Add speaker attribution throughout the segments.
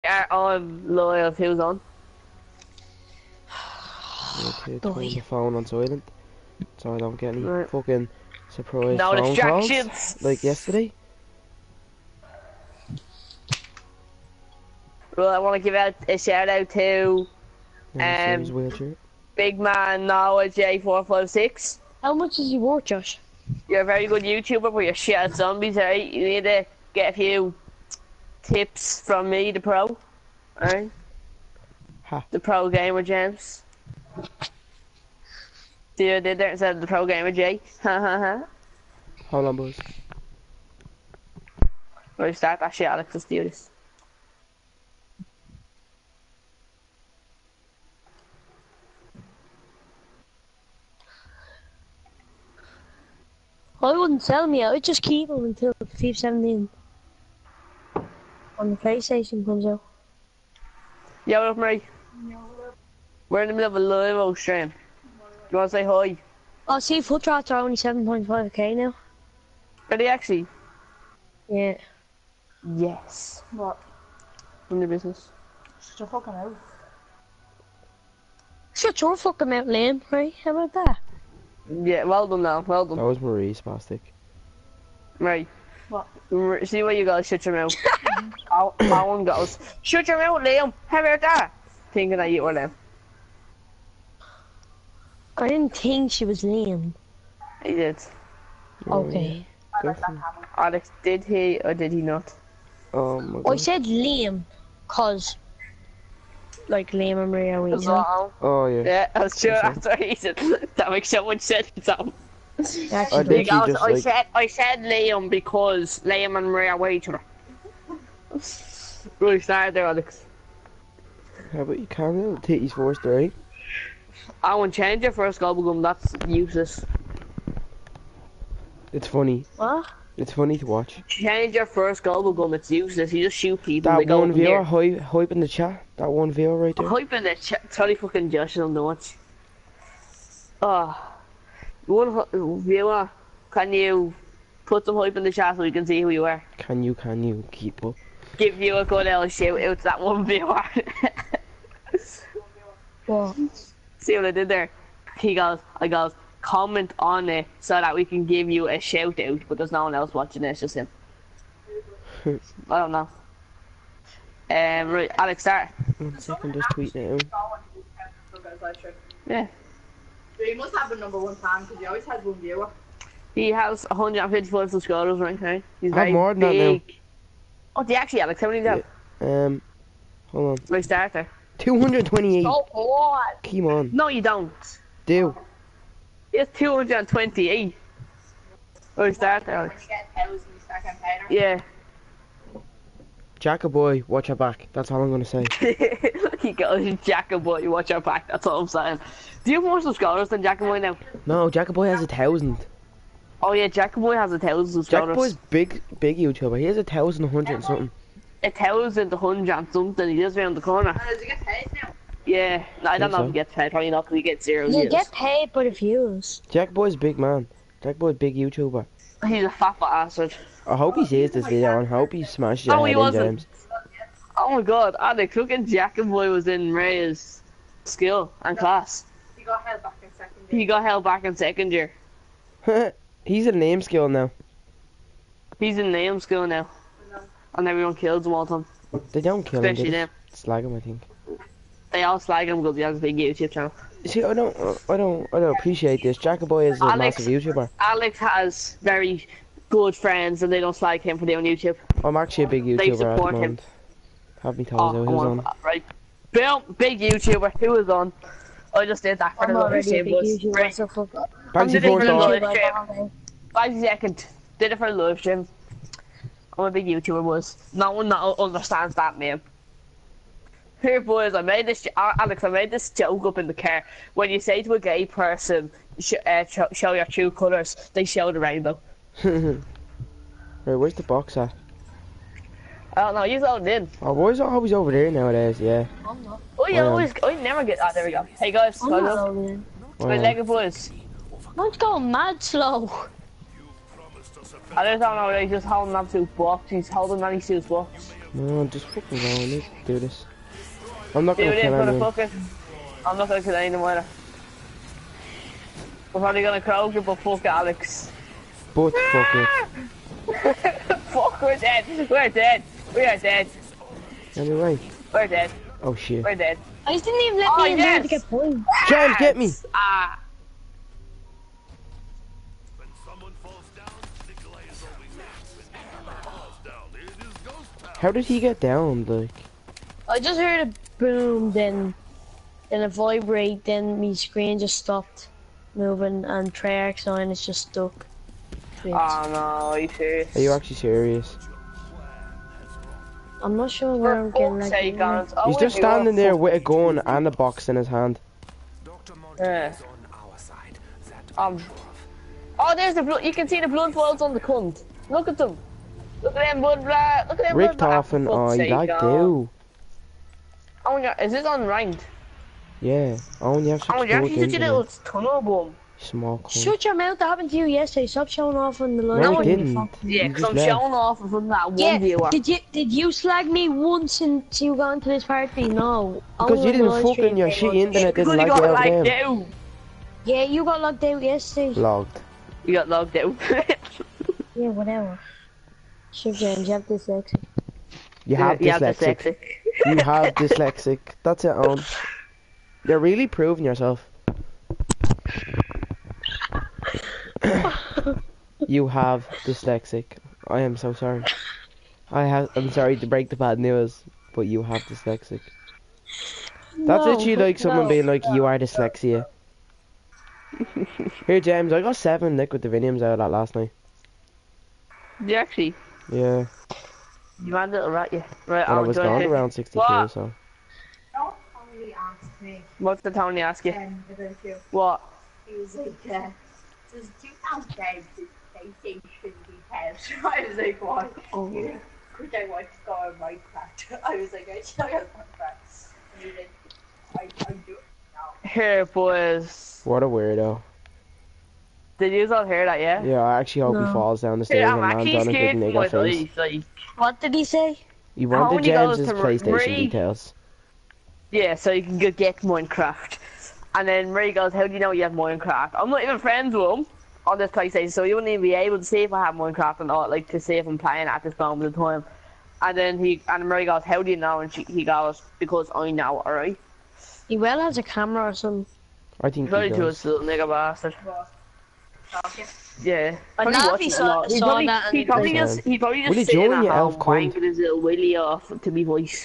Speaker 1: Are on loyal. Who's on?
Speaker 2: Okay, turn
Speaker 3: Boy.
Speaker 2: the phone on silent so I don't get any
Speaker 1: Right.
Speaker 2: fucking surprise
Speaker 1: No
Speaker 2: phone calls
Speaker 1: distractions.
Speaker 2: like yesterday.
Speaker 1: Well, I want to give out a shout out to
Speaker 2: Sarah's wheelchair.
Speaker 1: Big Man Noah J456.
Speaker 3: How much is he worth, Josh?
Speaker 1: You're a very good YouTuber, but you're shit at zombies, right? You need to get a few tips from me, the pro. Alright?
Speaker 2: Ha.
Speaker 1: The pro gamer, James. See what I did there instead of the pro gamer, J? Ha ha ha.
Speaker 2: Hold on, boys.
Speaker 1: Right, start that shit, Alex. Let's do this.
Speaker 3: I wouldn't sell me. I'd just keep him until FIFA 17 on the PlayStation comes out.
Speaker 1: Yo, what up, Marie? We're in the middle of a live stream. You want to say hi?
Speaker 3: Oh, see, foot rats are only 7.5k now.
Speaker 1: Are they actually?
Speaker 3: Yeah.
Speaker 1: Yes.
Speaker 4: What?
Speaker 1: In the business.
Speaker 4: Shut your fucking mouth.
Speaker 3: Shut your fucking mouth, Liam, right? How about that?
Speaker 1: Yeah, well done now. Well done.
Speaker 2: That was Marie Spastic.
Speaker 1: Right.
Speaker 4: What?
Speaker 1: See where you go, shut your mouth. Alan goes, shut your mouth, Liam. How about that? Thinking that you were them.
Speaker 3: I didn't think she was Liam.
Speaker 1: He did.
Speaker 3: Okay.
Speaker 2: Go for it.
Speaker 1: Alex, did he or did he not?
Speaker 2: Oh my
Speaker 3: I
Speaker 2: god.
Speaker 3: said Liam, cause like Liam and Maria
Speaker 1: Was
Speaker 3: Weasley.
Speaker 1: that Alan?
Speaker 2: Oh yeah.
Speaker 1: Yeah, I was sure
Speaker 2: Okay.
Speaker 1: that's what he said. That makes so much sense. So.
Speaker 3: Actually,
Speaker 2: I
Speaker 1: He
Speaker 2: think
Speaker 1: goes,
Speaker 2: he just like
Speaker 1: I said Liam because Liam and Maria were each other. Really started there, Alex.
Speaker 2: how about you calm down? Titties first, right?
Speaker 1: I won't change your first gum. That's useless.
Speaker 2: It's funny.
Speaker 3: what?
Speaker 2: It's funny to watch.
Speaker 1: Change your first gum. It's useless. You just shoot people.
Speaker 2: That
Speaker 1: they go
Speaker 2: one
Speaker 1: up in the
Speaker 2: viewer
Speaker 1: air.
Speaker 2: hype in the chat. That one viewer right there.
Speaker 1: Hyping the chat. Sorry, fucking Josh on the watch. One viewer, can you put some hype in the chat so we can see who you are?
Speaker 2: Can you keep up?
Speaker 1: Give you a good little shout out to that one viewer.
Speaker 3: What?
Speaker 1: See what I did there? I goes, comment on it so that we can give you a shout out, but there's no one else watching it, it's just him. I don't know. Right, Alex, start.
Speaker 2: 1 second, just tweeting it out.
Speaker 1: Yeah.
Speaker 4: So you must have a #1 fan because you always had one viewer.
Speaker 1: He has 155 subscribers right now. He's
Speaker 2: I have
Speaker 1: very
Speaker 2: more than that now.
Speaker 1: big. Oh, do you actually, Alex? How many do you have?
Speaker 2: Hold on.
Speaker 1: Right, start there.
Speaker 2: 228.
Speaker 1: Oh, what?
Speaker 2: Come on.
Speaker 1: No, you don't.
Speaker 2: Do.
Speaker 1: It's 228. Right, start there, Alex.
Speaker 4: When you get 1,000, you start getting paid.
Speaker 1: Yeah.
Speaker 2: Jackaboy, watch your back. That's all I'm gonna say.
Speaker 1: He goes, Jackaboy, watch your back. That's all I'm saying. Do you have more subscribers than Jackaboy now?
Speaker 2: No, Jackaboy has 1,000.
Speaker 1: Oh yeah, Jackaboy has 1,000 subscribers.
Speaker 2: Jackaboy's big YouTuber. He has 1,100 and something.
Speaker 1: 1,100 and something. He lives around the corner.
Speaker 4: Does he get paid now?
Speaker 1: Yeah, no, I don't know
Speaker 2: so.
Speaker 1: if he gets paid. Probably not because he gets 0
Speaker 3: You
Speaker 1: views.
Speaker 3: get paid by the views.
Speaker 2: Jackaboy's big man. Jackaboy's big YouTuber.
Speaker 1: He's a fat bastard.
Speaker 2: I hope he sees this video and I hope he smashes your
Speaker 1: Oh,
Speaker 2: head
Speaker 1: he
Speaker 2: in,
Speaker 1: wasn't.
Speaker 2: James.
Speaker 1: Oh my god, Alex, look at Jackaboy was in Ray's skill and class.
Speaker 4: He got held back in second
Speaker 1: He
Speaker 4: year.
Speaker 1: got held back in second year.
Speaker 2: He's a name skill now.
Speaker 1: He's in name school now. And everyone kills him all the time.
Speaker 2: They don't kill him,
Speaker 1: Especially
Speaker 2: they
Speaker 1: them.
Speaker 2: just slag him, I think.
Speaker 1: They all slag him because he has a big YouTube channel.
Speaker 2: See, I don't appreciate this. Jackaboy is a
Speaker 1: Alex-
Speaker 2: massive YouTuber.
Speaker 1: Alex has very good friends and they don't slag him for doing YouTube.
Speaker 2: I'm actually a big
Speaker 1: They
Speaker 2: YouTuber at the
Speaker 1: support him.
Speaker 2: moment. Have me toes
Speaker 1: Oh,
Speaker 2: out.
Speaker 1: come
Speaker 2: Who's
Speaker 1: on.
Speaker 2: on?
Speaker 1: Right. Boom, big YouTuber. Who is on? I just did that for
Speaker 3: I'm
Speaker 1: the live
Speaker 3: already a
Speaker 1: stream.
Speaker 3: big
Speaker 1: Was
Speaker 3: YouTuber,
Speaker 1: right.
Speaker 3: so fuck.
Speaker 1: I'm
Speaker 2: Banksy
Speaker 1: the big
Speaker 2: Force
Speaker 1: YouTuber.
Speaker 2: on.
Speaker 1: Live 5 seconds. Did it for the live stream. I'm a big YouTuber, was. No one understands that, man. Here, boys, I made this. Alex, I made this joke up in the car. When you say to a gay person, show your true colours, they show the rainbow.
Speaker 2: Right, where's the box at?
Speaker 1: I don't know, you loaded in.
Speaker 2: Oh, why is it always over there nowadays? Yeah.
Speaker 1: I never get. Oh, there we go. Hey guys,
Speaker 3: I'm
Speaker 1: guys,
Speaker 3: not
Speaker 1: up.
Speaker 3: loading.
Speaker 1: My leg boys.
Speaker 3: Mine's going mad slow.
Speaker 1: I just don't know, he's just holding up to box. He's holding many suits box.
Speaker 2: No, just fucking go. Let's do this. I'm not
Speaker 1: Do
Speaker 2: gonna
Speaker 1: it
Speaker 2: kill
Speaker 1: for the
Speaker 2: anyone.
Speaker 1: fucking. I'm not gonna kill anyone either. We're probably gonna crowd you, but fuck Alex.
Speaker 2: But fuck it.
Speaker 1: Fuck, we're dead. We're dead. We are dead.
Speaker 2: Anyway.
Speaker 1: We're dead.
Speaker 2: Oh shit.
Speaker 1: We're dead.
Speaker 3: I just didn't even let
Speaker 1: Oh,
Speaker 3: me in there to
Speaker 1: yes.
Speaker 3: get points.
Speaker 2: James, get me!
Speaker 1: Ah.
Speaker 5: When someone falls down, Nikolai is always next. When Nikolai falls down, it is ghost town.
Speaker 2: How did he get down? Like,
Speaker 3: I just heard a boom, then a vibrate, then my screen just stopped moving, and Treyarch sign is just stuck. Wait,
Speaker 1: Oh no, are you serious?
Speaker 2: are you actually serious?
Speaker 3: I'm not sure where I'm
Speaker 1: For
Speaker 3: getting
Speaker 1: fuck's
Speaker 3: like.
Speaker 1: sake, Alex. I
Speaker 2: He's
Speaker 1: wouldn't
Speaker 2: just
Speaker 1: be going
Speaker 2: standing there
Speaker 1: fuck-
Speaker 2: with a gun and a box in his hand.
Speaker 1: Yeah. Oh, there's the blood. You can see the blood falls on the cunt. Look at them. Look at them blood. Look at them blood.
Speaker 2: Richtofen, oh, you like do.
Speaker 1: Oh my god, is this unranked?
Speaker 2: Yeah. Oh, and you have
Speaker 1: Oh my
Speaker 2: such
Speaker 1: god,
Speaker 2: good
Speaker 1: she's such a
Speaker 2: internet.
Speaker 1: little tunnel bomb.
Speaker 2: Small cunt.
Speaker 3: Shut your mouth, that happened to you yesterday. Stop showing off on the line.
Speaker 2: No,
Speaker 1: No,
Speaker 2: it
Speaker 1: you
Speaker 2: didn't.
Speaker 1: Yeah,
Speaker 2: You
Speaker 1: because
Speaker 2: just
Speaker 1: I'm
Speaker 2: left.
Speaker 1: showing off in front of that one
Speaker 3: Yeah,
Speaker 1: viewer.
Speaker 3: did you slag me once since you got into this party? No.
Speaker 2: Because
Speaker 3: Only
Speaker 2: you
Speaker 3: on
Speaker 2: didn't
Speaker 3: the live
Speaker 2: fucking
Speaker 3: stream.
Speaker 2: your shitty internet
Speaker 1: Because
Speaker 2: didn't
Speaker 1: you
Speaker 2: like
Speaker 1: got
Speaker 2: it
Speaker 1: like
Speaker 2: over them.
Speaker 1: down.
Speaker 3: Yeah, you got locked out yesterday.
Speaker 2: Logged.
Speaker 1: You got logged out.
Speaker 3: Yeah, whatever. Sure, James, you have dyslexia.
Speaker 2: You have
Speaker 1: You have
Speaker 2: dyslexic. You have dyslexic. That's it, Owen. You're really proving yourself. You have dyslexic. I am so sorry. I'm sorry to break the bad news, but you have dyslexic. That's literally like someone being like, you are dyslexia. Here, James, I got 7 liquid diviniums out of that last night.
Speaker 1: You actually,
Speaker 2: Yeah.
Speaker 1: you had a little rat, yeah. Right,
Speaker 2: And I
Speaker 1: I'm
Speaker 2: was
Speaker 1: going
Speaker 2: gone
Speaker 1: to.
Speaker 2: around 62,
Speaker 1: What?
Speaker 2: so.
Speaker 4: Don't only ask me
Speaker 1: What's the Tony ask you?
Speaker 4: about you.
Speaker 1: What?
Speaker 4: He was like, does 2000 PlayStation details? I was like, what?
Speaker 1: Oh.
Speaker 4: Could I watch Star Minecraft? I was like, I still have Minecraft. And he's like, I do it now.
Speaker 1: Here, boys.
Speaker 2: What a weirdo.
Speaker 1: Did you all hear that, yeah?
Speaker 2: Yeah, I actually hope he
Speaker 3: No.
Speaker 2: falls down the stairs
Speaker 1: Yeah,
Speaker 2: and
Speaker 1: I'm
Speaker 2: lands
Speaker 1: actually
Speaker 2: on a big
Speaker 1: scared for
Speaker 2: nigger
Speaker 1: my
Speaker 2: face.
Speaker 1: life. Like,
Speaker 3: What did he say?
Speaker 2: You
Speaker 1: How
Speaker 2: wanted
Speaker 1: many goes
Speaker 2: James's
Speaker 1: to
Speaker 2: PlayStation
Speaker 1: Marie?
Speaker 2: details.
Speaker 1: yeah, so you can go get Minecraft. And then Ray goes, how do you know you have Minecraft? I'm not even friends with him on this PlayStation, so you wouldn't even be able to see if I have Minecraft or not, like to see if I'm playing at this moment in time. And then Murray goes, how do you know? And he goes, because I know, alright?
Speaker 3: He well has a camera or something.
Speaker 2: I think he
Speaker 1: Very to
Speaker 2: does.
Speaker 1: us, little nigger bastard.
Speaker 4: Okay.
Speaker 1: Yeah.
Speaker 3: But
Speaker 1: Probably
Speaker 3: now if
Speaker 1: watching
Speaker 3: he
Speaker 1: it a
Speaker 3: saw-
Speaker 1: lot. He
Speaker 3: saw
Speaker 1: probably,
Speaker 3: that and
Speaker 1: he probably
Speaker 2: he
Speaker 1: just,
Speaker 2: was,
Speaker 1: he probably
Speaker 2: Will
Speaker 1: just
Speaker 2: he
Speaker 1: sitting
Speaker 2: join
Speaker 1: at
Speaker 2: you,
Speaker 1: home
Speaker 2: elf cunt?
Speaker 1: wanking his little willy off to me voice.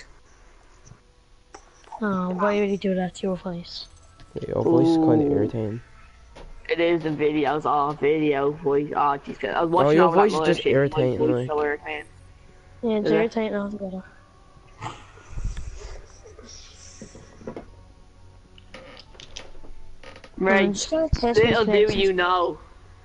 Speaker 3: Oh, why would he do that to your face?
Speaker 2: Yeah, your voice is kind of
Speaker 1: Ooh.
Speaker 2: irritating.
Speaker 1: It is the videos, video voice. Oh, jeez, I was watching
Speaker 2: your
Speaker 1: all that
Speaker 2: voice is
Speaker 1: live
Speaker 2: just
Speaker 1: shit, my
Speaker 2: irritating,
Speaker 1: voice
Speaker 2: like.
Speaker 1: so irritating.
Speaker 3: Yeah, it's
Speaker 1: Yeah.
Speaker 3: irritating altogether. I'm
Speaker 1: Right,
Speaker 3: just gonna test my
Speaker 1: little do
Speaker 3: connection.
Speaker 1: you know.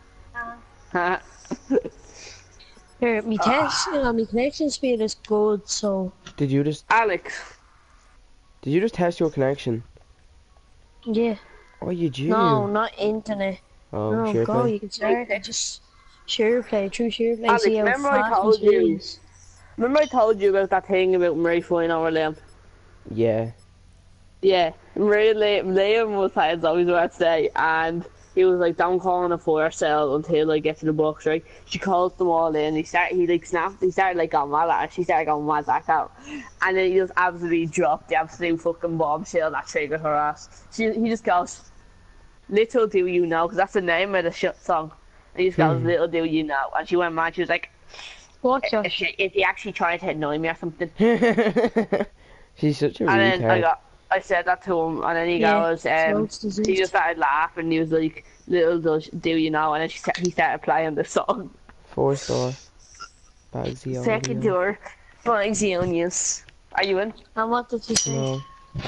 Speaker 3: Here, my test, my connection speed is good, so
Speaker 2: Did you just
Speaker 1: Alex,
Speaker 2: test your connection?
Speaker 3: yeah.
Speaker 2: Oh, you do.
Speaker 3: No, not internet.
Speaker 2: Oh,
Speaker 3: No,
Speaker 2: sure
Speaker 3: go,
Speaker 2: thing.
Speaker 3: you can start and just share play, through share play,
Speaker 1: Alex,
Speaker 3: see how
Speaker 1: remember I
Speaker 3: fast my
Speaker 1: told
Speaker 3: speed
Speaker 1: you-
Speaker 3: is.
Speaker 1: remember I told you about that thing about Murray flying over Liam?
Speaker 2: Yeah.
Speaker 1: Yeah, Murray Liam was playing zombies that day, and he was like, don't call on a fire cell until I get to the box, right? She calls them all in, he started like going mad at her, she started going mad back out. And then he just absolutely dropped the absolute fucking bombshell that triggered her ass. He just goes, little do you know, because that's the name of the shit song. And he just goes, little do you know. And she went mad, she was like,
Speaker 3: What,
Speaker 1: if
Speaker 3: Josh?
Speaker 1: he actually tried to annoy me or something.
Speaker 2: She's such a
Speaker 1: And then
Speaker 2: retard.
Speaker 1: I said that to him, and then he
Speaker 3: Yeah,
Speaker 1: goes,
Speaker 3: throat's disease.
Speaker 1: he just started laughing, and he was like, little do you know, and then he started playing the song.
Speaker 2: 4-star. Bagsy on
Speaker 1: Second
Speaker 2: video.
Speaker 1: door, Bagsy Onions. Are you in?
Speaker 3: And what did you say?
Speaker 2: No.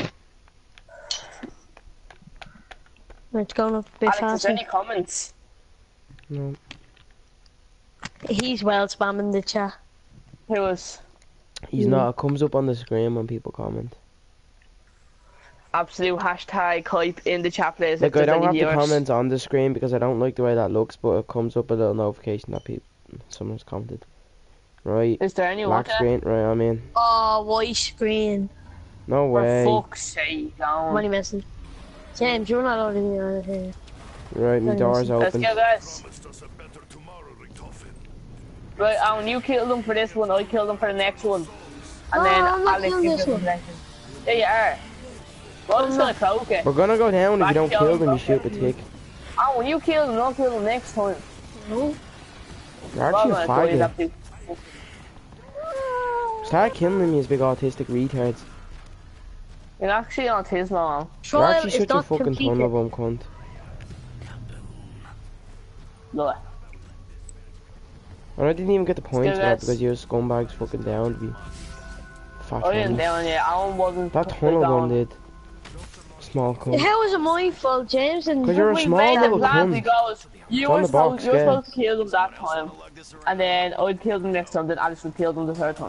Speaker 3: It's going up a bit
Speaker 1: Alex, is
Speaker 3: faster.
Speaker 1: there any comments?
Speaker 2: No.
Speaker 3: He's well spamming the chat.
Speaker 1: Who was
Speaker 2: He's not. It comes up on the screen when people comment.
Speaker 1: absolute hashtag hype in the chat place?
Speaker 2: Like, I don't have the comments on the screen because I don't like the way that looks, but it comes up a little notification that someone's commented. Right.
Speaker 1: Is there any
Speaker 2: Black
Speaker 1: water?
Speaker 2: screen. Right, I'm in.
Speaker 3: Oh, white screen.
Speaker 2: No
Speaker 1: For
Speaker 2: way.
Speaker 1: fuck's sake, down.
Speaker 3: Money messing. James, you're not allowed in here.
Speaker 2: Right, my
Speaker 3: Money
Speaker 2: door's
Speaker 3: messing.
Speaker 1: Let's
Speaker 2: open.
Speaker 1: go, guys.
Speaker 5: Promised us a better tomorrow, Richtofen.
Speaker 1: Right, Alan, you killed them for this one, I killed them for the next one. And
Speaker 3: No,
Speaker 1: then
Speaker 3: I'm not
Speaker 1: Alex,
Speaker 3: killing
Speaker 1: you
Speaker 3: this
Speaker 1: killed them
Speaker 3: one.
Speaker 1: for the next one. Yeah, you are. Well, I'm just gonna croak it.
Speaker 2: We're gonna go down if you don't
Speaker 1: Back
Speaker 2: kill
Speaker 1: down,
Speaker 2: them, you
Speaker 1: okay.
Speaker 2: stupid tick.
Speaker 1: Oh, when you kill them, don't kill them next time.
Speaker 3: No.
Speaker 2: You're
Speaker 1: Well,
Speaker 2: actually a
Speaker 1: I'm gonna go, you
Speaker 2: faggot.
Speaker 1: have to.
Speaker 2: Start killing them, you big autistic retards.
Speaker 1: You're actually on his mom.
Speaker 2: You're
Speaker 3: Trial
Speaker 2: actually
Speaker 3: is
Speaker 2: such a
Speaker 3: not
Speaker 2: fucking ton
Speaker 3: completed.
Speaker 2: of them, cunt.
Speaker 1: Look.
Speaker 2: And I didn't even get the points for that
Speaker 1: guys.
Speaker 2: because your scumbags fucking down to be fat.
Speaker 1: I didn't down yet. Alan wasn't.
Speaker 2: That ton of them did. Small cunt.
Speaker 3: How is it my fault, James? And
Speaker 2: 'Cause you're a
Speaker 1: We
Speaker 2: small
Speaker 1: made the
Speaker 2: little
Speaker 1: plan
Speaker 2: cunt.
Speaker 1: because you
Speaker 2: It's on
Speaker 1: were
Speaker 2: the box, yeah.
Speaker 1: supposed to kill them that time, and then I'd kill them next time, then Alice would kill them the third time.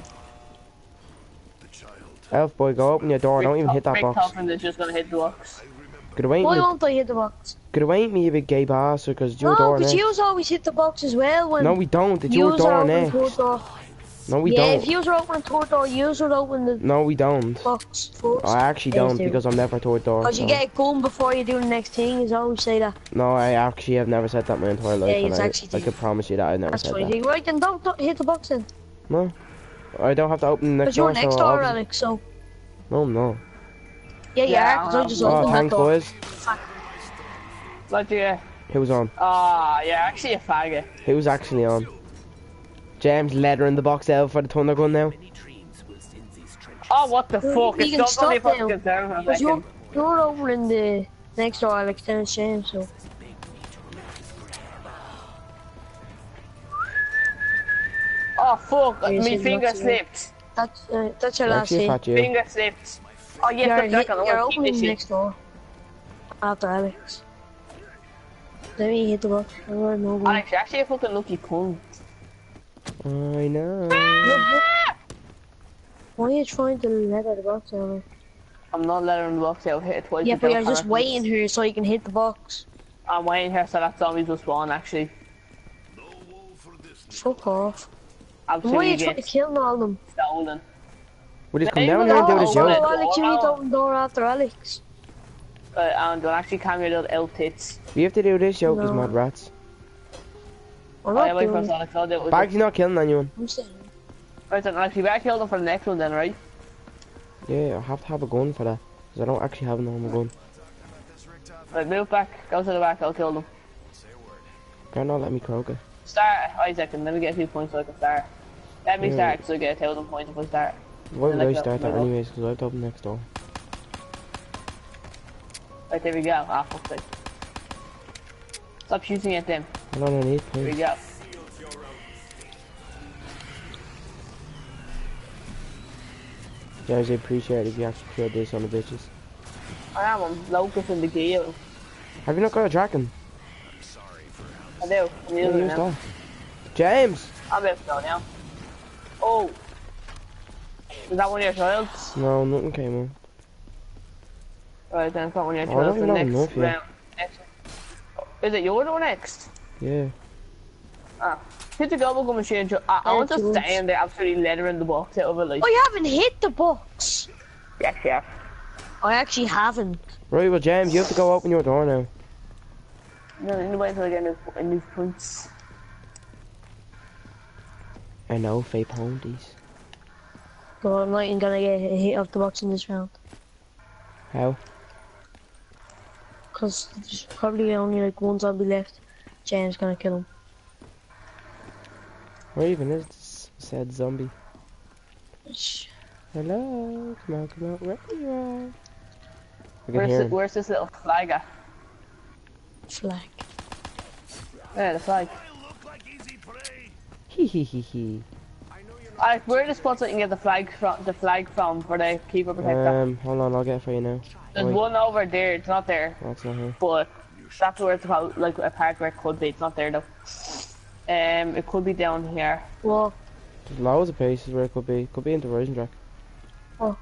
Speaker 2: Elf boy, go open your door, don't even hit that
Speaker 1: Rick
Speaker 2: box.
Speaker 1: Topham is just gonna hit the box.
Speaker 2: Get away
Speaker 3: why
Speaker 2: me,
Speaker 3: won't I hit the box?
Speaker 2: get away me, you big gay bastard, because it's your
Speaker 3: No,
Speaker 2: door
Speaker 3: because
Speaker 2: next.
Speaker 3: you always hit the box as well when
Speaker 2: No, we don't, it's your
Speaker 3: yous
Speaker 2: door
Speaker 3: are opening
Speaker 2: next.
Speaker 3: third door.
Speaker 2: No, we
Speaker 3: Yeah,
Speaker 2: don't.
Speaker 3: if you were opening third door, you would open the
Speaker 2: No, we don't.
Speaker 3: box first.
Speaker 2: I actually
Speaker 3: Yes,
Speaker 2: don't,
Speaker 3: do.
Speaker 2: because I'm never toward door.
Speaker 3: Because you
Speaker 2: so-
Speaker 3: get a gun before you do the next thing, is always say that.
Speaker 2: No, I actually have never said that my entire life,
Speaker 3: Yeah,
Speaker 2: and
Speaker 3: it's actually
Speaker 2: I could promise you that I never
Speaker 3: That's
Speaker 2: said
Speaker 3: what you
Speaker 2: that.
Speaker 3: do. Right, then don't hit the box then.
Speaker 2: No, I don't have to open the next
Speaker 3: Because you're
Speaker 2: door.
Speaker 3: next
Speaker 2: so
Speaker 3: door,
Speaker 2: obviously-
Speaker 3: Alex, so.
Speaker 2: No, no.
Speaker 3: Yeah, you
Speaker 1: Yeah,
Speaker 3: are, because I just
Speaker 2: Oh,
Speaker 3: opened that
Speaker 2: thanks,
Speaker 3: door.
Speaker 2: boys.
Speaker 1: Like, yeah.
Speaker 2: Who's on?
Speaker 1: Ah, you're actually a faggot.
Speaker 2: Who's actually on? James leathering the box out for the thunder gun now.
Speaker 1: Oh, what the
Speaker 3: Well,
Speaker 1: fuck?
Speaker 3: you
Speaker 1: It's
Speaker 3: can
Speaker 1: not
Speaker 3: stop
Speaker 1: only fucking
Speaker 3: now.
Speaker 1: get down for a
Speaker 3: Because
Speaker 1: second.
Speaker 3: you're over in the next door, Alex, then it's James, so.
Speaker 1: Oh, fuck.
Speaker 3: Yeah,
Speaker 1: My
Speaker 3: so
Speaker 1: finger
Speaker 3: that's it.
Speaker 1: slipped.
Speaker 3: That's your
Speaker 2: You're
Speaker 3: last
Speaker 2: actually a
Speaker 3: hit.
Speaker 2: fat Jew.
Speaker 1: Finger slipped. Oh, yes,
Speaker 3: You're,
Speaker 1: but Dragon, I
Speaker 3: you're
Speaker 1: want to keep
Speaker 3: opening
Speaker 1: this
Speaker 3: the
Speaker 1: shit.
Speaker 3: next door. After Alex. Let me hit the box. Alright, no one.
Speaker 1: Alex, you're actually a fucking lucky cunt.
Speaker 2: I know.
Speaker 3: Why are you trying to let out the box, Alex?
Speaker 1: I'm not letting the box out. Hit it twice.
Speaker 3: Yeah, but
Speaker 1: without
Speaker 3: you're just
Speaker 1: harassment.
Speaker 3: waiting here so you can hit the box.
Speaker 1: I'm waiting here so that zombies will spawn, actually.
Speaker 5: No wool for this.
Speaker 3: Fuck off. Why are
Speaker 1: Absolutely
Speaker 3: you trying to kill all of them?
Speaker 1: stolen.
Speaker 2: We just come
Speaker 1: Maybe
Speaker 2: down
Speaker 1: we'll
Speaker 2: here and do
Speaker 1: go
Speaker 2: this
Speaker 1: over
Speaker 2: joke.
Speaker 1: it.
Speaker 3: Oh, Alex, you need to open the door after Alex.
Speaker 1: And don't actually calm your little elf tits.
Speaker 2: We have to do this joke as
Speaker 3: No.
Speaker 2: mad rats.
Speaker 3: I'm
Speaker 1: Oh, yeah,
Speaker 3: not
Speaker 1: wait
Speaker 3: doing
Speaker 1: for us,
Speaker 3: it.
Speaker 1: Alex. I'll do it with
Speaker 2: Bagsy's
Speaker 1: you.
Speaker 2: not killing anyone.
Speaker 3: I'm saying.
Speaker 1: Right then, Alex, you better kill them for the next one then, right?
Speaker 2: Yeah, I have to have a gun for that. Because I don't actually have a normal gun.
Speaker 1: Right, move back. Go to the back. I'll kill them.
Speaker 2: Better not let me croak it.
Speaker 1: Start, Isaac, and let me get a few points so I can start. Let me
Speaker 2: Yeah.
Speaker 1: start so I get 1,000 points if I start.
Speaker 2: Why would
Speaker 1: like
Speaker 2: I
Speaker 1: that,
Speaker 2: start that
Speaker 1: middle.
Speaker 2: anyways? Because I have to open next door.
Speaker 1: Right, there we go. Ah, fuck's sake. Stop shooting at them.
Speaker 2: Hold on, I need
Speaker 1: There we
Speaker 2: points.
Speaker 1: go.
Speaker 2: Guys, I appreciate it if you actually killed this on the bitches.
Speaker 1: I am on Locust in the gale.
Speaker 2: Have you not got a dragon?
Speaker 1: I do. I'm
Speaker 2: Yeah,
Speaker 1: using it
Speaker 2: use
Speaker 1: now.
Speaker 2: that. James!
Speaker 1: I'm about to go now. Oh. Is that one of your childs?
Speaker 2: No, nothing came on.
Speaker 1: Right, then it's not one of your
Speaker 2: Oh, I
Speaker 1: childs.
Speaker 2: don't
Speaker 1: The
Speaker 2: even
Speaker 1: next
Speaker 2: know if
Speaker 1: round. Next. Is it your door next?
Speaker 2: Yeah.
Speaker 1: Ah. Hit the gobble gum machine. I want to
Speaker 3: George.
Speaker 1: stand there absolutely lettering the box out of it like.
Speaker 3: Oh, you haven't hit the box.
Speaker 1: Yes, yeah.
Speaker 3: I actually haven't.
Speaker 2: Right, well, James, you have to go open your door now.
Speaker 1: No, you wait until I get a new points.
Speaker 2: I know, fake ponies.
Speaker 3: So I'm not even gonna get a hit off the box in this round.
Speaker 2: How?
Speaker 3: Because there's probably only like one zombie left. James gonna kill him.
Speaker 2: Where even is this said zombie?
Speaker 3: Shh.
Speaker 2: Hello? Come on, where you are? I can hear him.
Speaker 1: Where's this little flag at?
Speaker 3: Flag.
Speaker 1: Yeah, the flag.
Speaker 5: Will look like easy prey.
Speaker 2: Hee hee hee hee.
Speaker 1: Alright, where are the spots that you can get the flag from for the keeper protector?
Speaker 2: Hold on, I'll get it for you now.
Speaker 1: There's
Speaker 2: Wait,
Speaker 1: one over there, it's not there.
Speaker 2: that's not here.
Speaker 1: But that's where it's called, like a part where it could be, it's not there though. It could be down here.
Speaker 3: Well,
Speaker 2: There's loads of places where it could be. Could be into Rising Track.
Speaker 3: oh,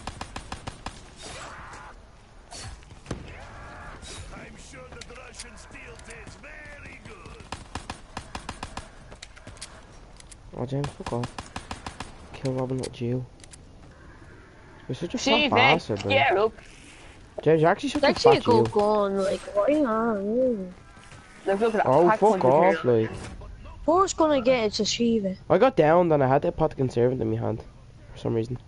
Speaker 5: I'm sure the Russian steel tastes very good.
Speaker 2: Oh, James, fuck off. Kill Robin with Jill. You're such a
Speaker 1: See,
Speaker 2: fat bastard, bro.
Speaker 1: yeah, up.
Speaker 2: James, you're actually such
Speaker 3: It's actually a
Speaker 2: a fat Jill.
Speaker 3: good gun, like, what are you on?
Speaker 1: Look at that.
Speaker 2: Oh,
Speaker 1: pack
Speaker 2: fuck
Speaker 1: punch material.
Speaker 2: off, like.
Speaker 3: First gonna get it's a Shiva.
Speaker 2: I got downed and I had to put the conservative in my hand. For some reason.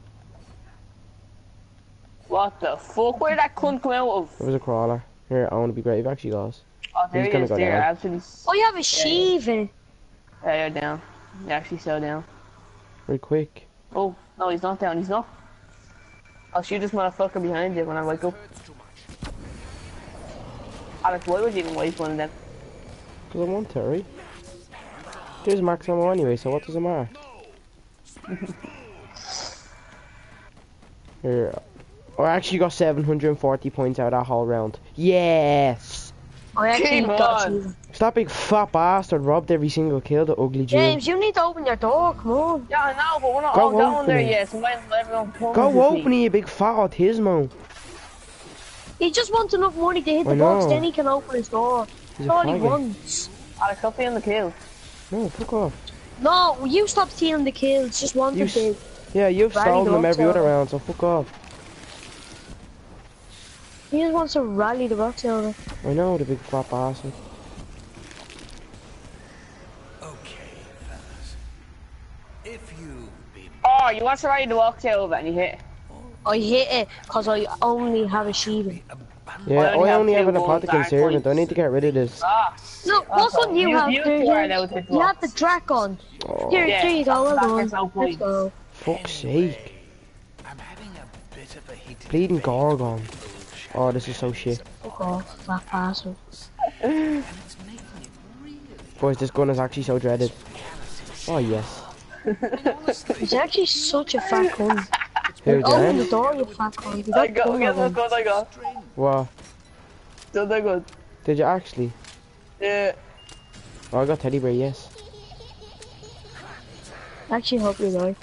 Speaker 1: What the fuck? Where did that cunt come out of?
Speaker 2: It was a crawler. Here, I want to be great. If actually goes.
Speaker 1: Oh, there
Speaker 2: He's
Speaker 1: he
Speaker 2: gonna
Speaker 1: is.
Speaker 2: go
Speaker 1: There,
Speaker 2: down.
Speaker 1: absolutely.
Speaker 3: Oh, you have a Shiva.
Speaker 1: Yeah, you're down. You're actually so down.
Speaker 2: Very quick.
Speaker 1: Oh, no, he's not down. He's not. I'll shoot this motherfucker behind you when I wake up. Alex, why would you even waste one of them?
Speaker 2: Because I want to, right? There's max ammo anyway, so what does it matter? Here. I actually got 740 points out of that whole round. Yes!
Speaker 3: I actually
Speaker 1: Come
Speaker 3: got a
Speaker 1: on.
Speaker 3: Shiva.
Speaker 2: So that big fat bastard robbed every single kill, the ugly Jew.
Speaker 3: James, you need to open your door, come on.
Speaker 1: Yeah, I know, but we're not
Speaker 2: Go
Speaker 1: all down
Speaker 2: open
Speaker 1: there
Speaker 2: it.
Speaker 1: yet, so might let everyone come
Speaker 2: Go
Speaker 1: with me.
Speaker 2: open it, you big fat autismo.
Speaker 3: He just wants enough money to hit
Speaker 2: I
Speaker 3: the box,
Speaker 2: know.
Speaker 3: then he can open his door.
Speaker 2: He's
Speaker 3: That's
Speaker 2: a
Speaker 3: all he
Speaker 2: faggot.
Speaker 3: wants.
Speaker 1: Alex, stop being the kill.
Speaker 2: No, fuck off.
Speaker 3: No, you stop stealing the kills, just want
Speaker 2: You
Speaker 3: them to.
Speaker 2: Yeah, you've
Speaker 3: Rally
Speaker 2: stolen
Speaker 3: the
Speaker 2: them every
Speaker 3: box
Speaker 2: other
Speaker 3: over.
Speaker 2: round, so fuck off.
Speaker 3: He just wants to rally the box over.
Speaker 2: I know, the big fat bastard.
Speaker 5: Okay, fellas. If you've been
Speaker 1: Oh, you want to ride the walk over and you hit.
Speaker 3: I hit it because I only have a Shiva.
Speaker 2: Yeah,
Speaker 1: I only
Speaker 2: I
Speaker 1: have
Speaker 2: only
Speaker 1: two
Speaker 2: have an
Speaker 1: goals,
Speaker 2: apothic
Speaker 1: dark
Speaker 2: servant. I
Speaker 1: points.
Speaker 2: need to get rid of this.
Speaker 1: Ah,
Speaker 3: Look, what gun you have
Speaker 1: you
Speaker 3: there?
Speaker 1: two are
Speaker 3: You
Speaker 1: allowed to
Speaker 3: you have the
Speaker 1: walk.
Speaker 3: Dragon.
Speaker 2: Oh,
Speaker 3: Here,
Speaker 1: Yeah,
Speaker 3: there you go, well
Speaker 1: that
Speaker 3: done.
Speaker 1: is no
Speaker 3: Let's
Speaker 1: point.
Speaker 3: go.
Speaker 2: fuck's sake.
Speaker 5: I'm having a bit of a heated
Speaker 2: Bleeding Gorgon. Oh, this is so shit.
Speaker 3: Fuck off, that bastard.
Speaker 2: Boys, this gun is actually so dreaded. Oh, yes.
Speaker 3: He's actually such a fat cunt.
Speaker 2: Who,
Speaker 3: Open the
Speaker 2: James?
Speaker 3: door, you fat cunt. You
Speaker 1: I
Speaker 3: got
Speaker 1: got,
Speaker 3: gun
Speaker 1: guess
Speaker 3: on.
Speaker 1: what gun I got?
Speaker 2: What?
Speaker 1: Still no good.
Speaker 2: Did you actually?
Speaker 1: Yeah.
Speaker 2: Oh, I got teddy bear, yes.
Speaker 3: Actually, hope you're right.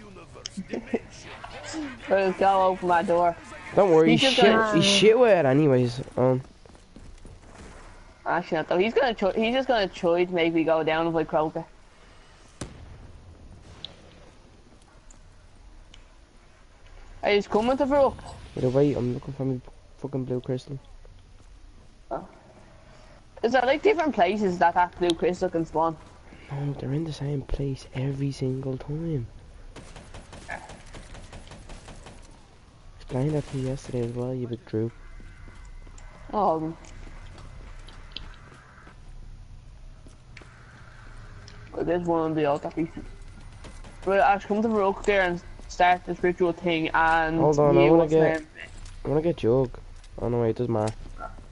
Speaker 1: Let's go open my door.
Speaker 2: Don't worry,
Speaker 1: He's
Speaker 2: he's
Speaker 1: just
Speaker 2: shit,
Speaker 3: gonna-
Speaker 2: he's shit with it anyways.
Speaker 1: Actually, not though. He's just gonna try to make me go down if I croak it. Hey, he's coming to Brook.
Speaker 2: Wait, I'm looking for my fucking blue crystal.
Speaker 1: Is there like different places that blue crystal can spawn?
Speaker 2: No, they're in the same place every single time. Explained that to you yesterday as well, you big droop.
Speaker 1: Oh. Well, there's one of the other pieces. Right, Ash, come to Brook there and start this ritual thing and
Speaker 2: Hold on, I
Speaker 1: you
Speaker 2: wanna
Speaker 1: will
Speaker 2: get-
Speaker 1: send-
Speaker 2: I wanna get Jug. Oh no, wait, it doesn't matter.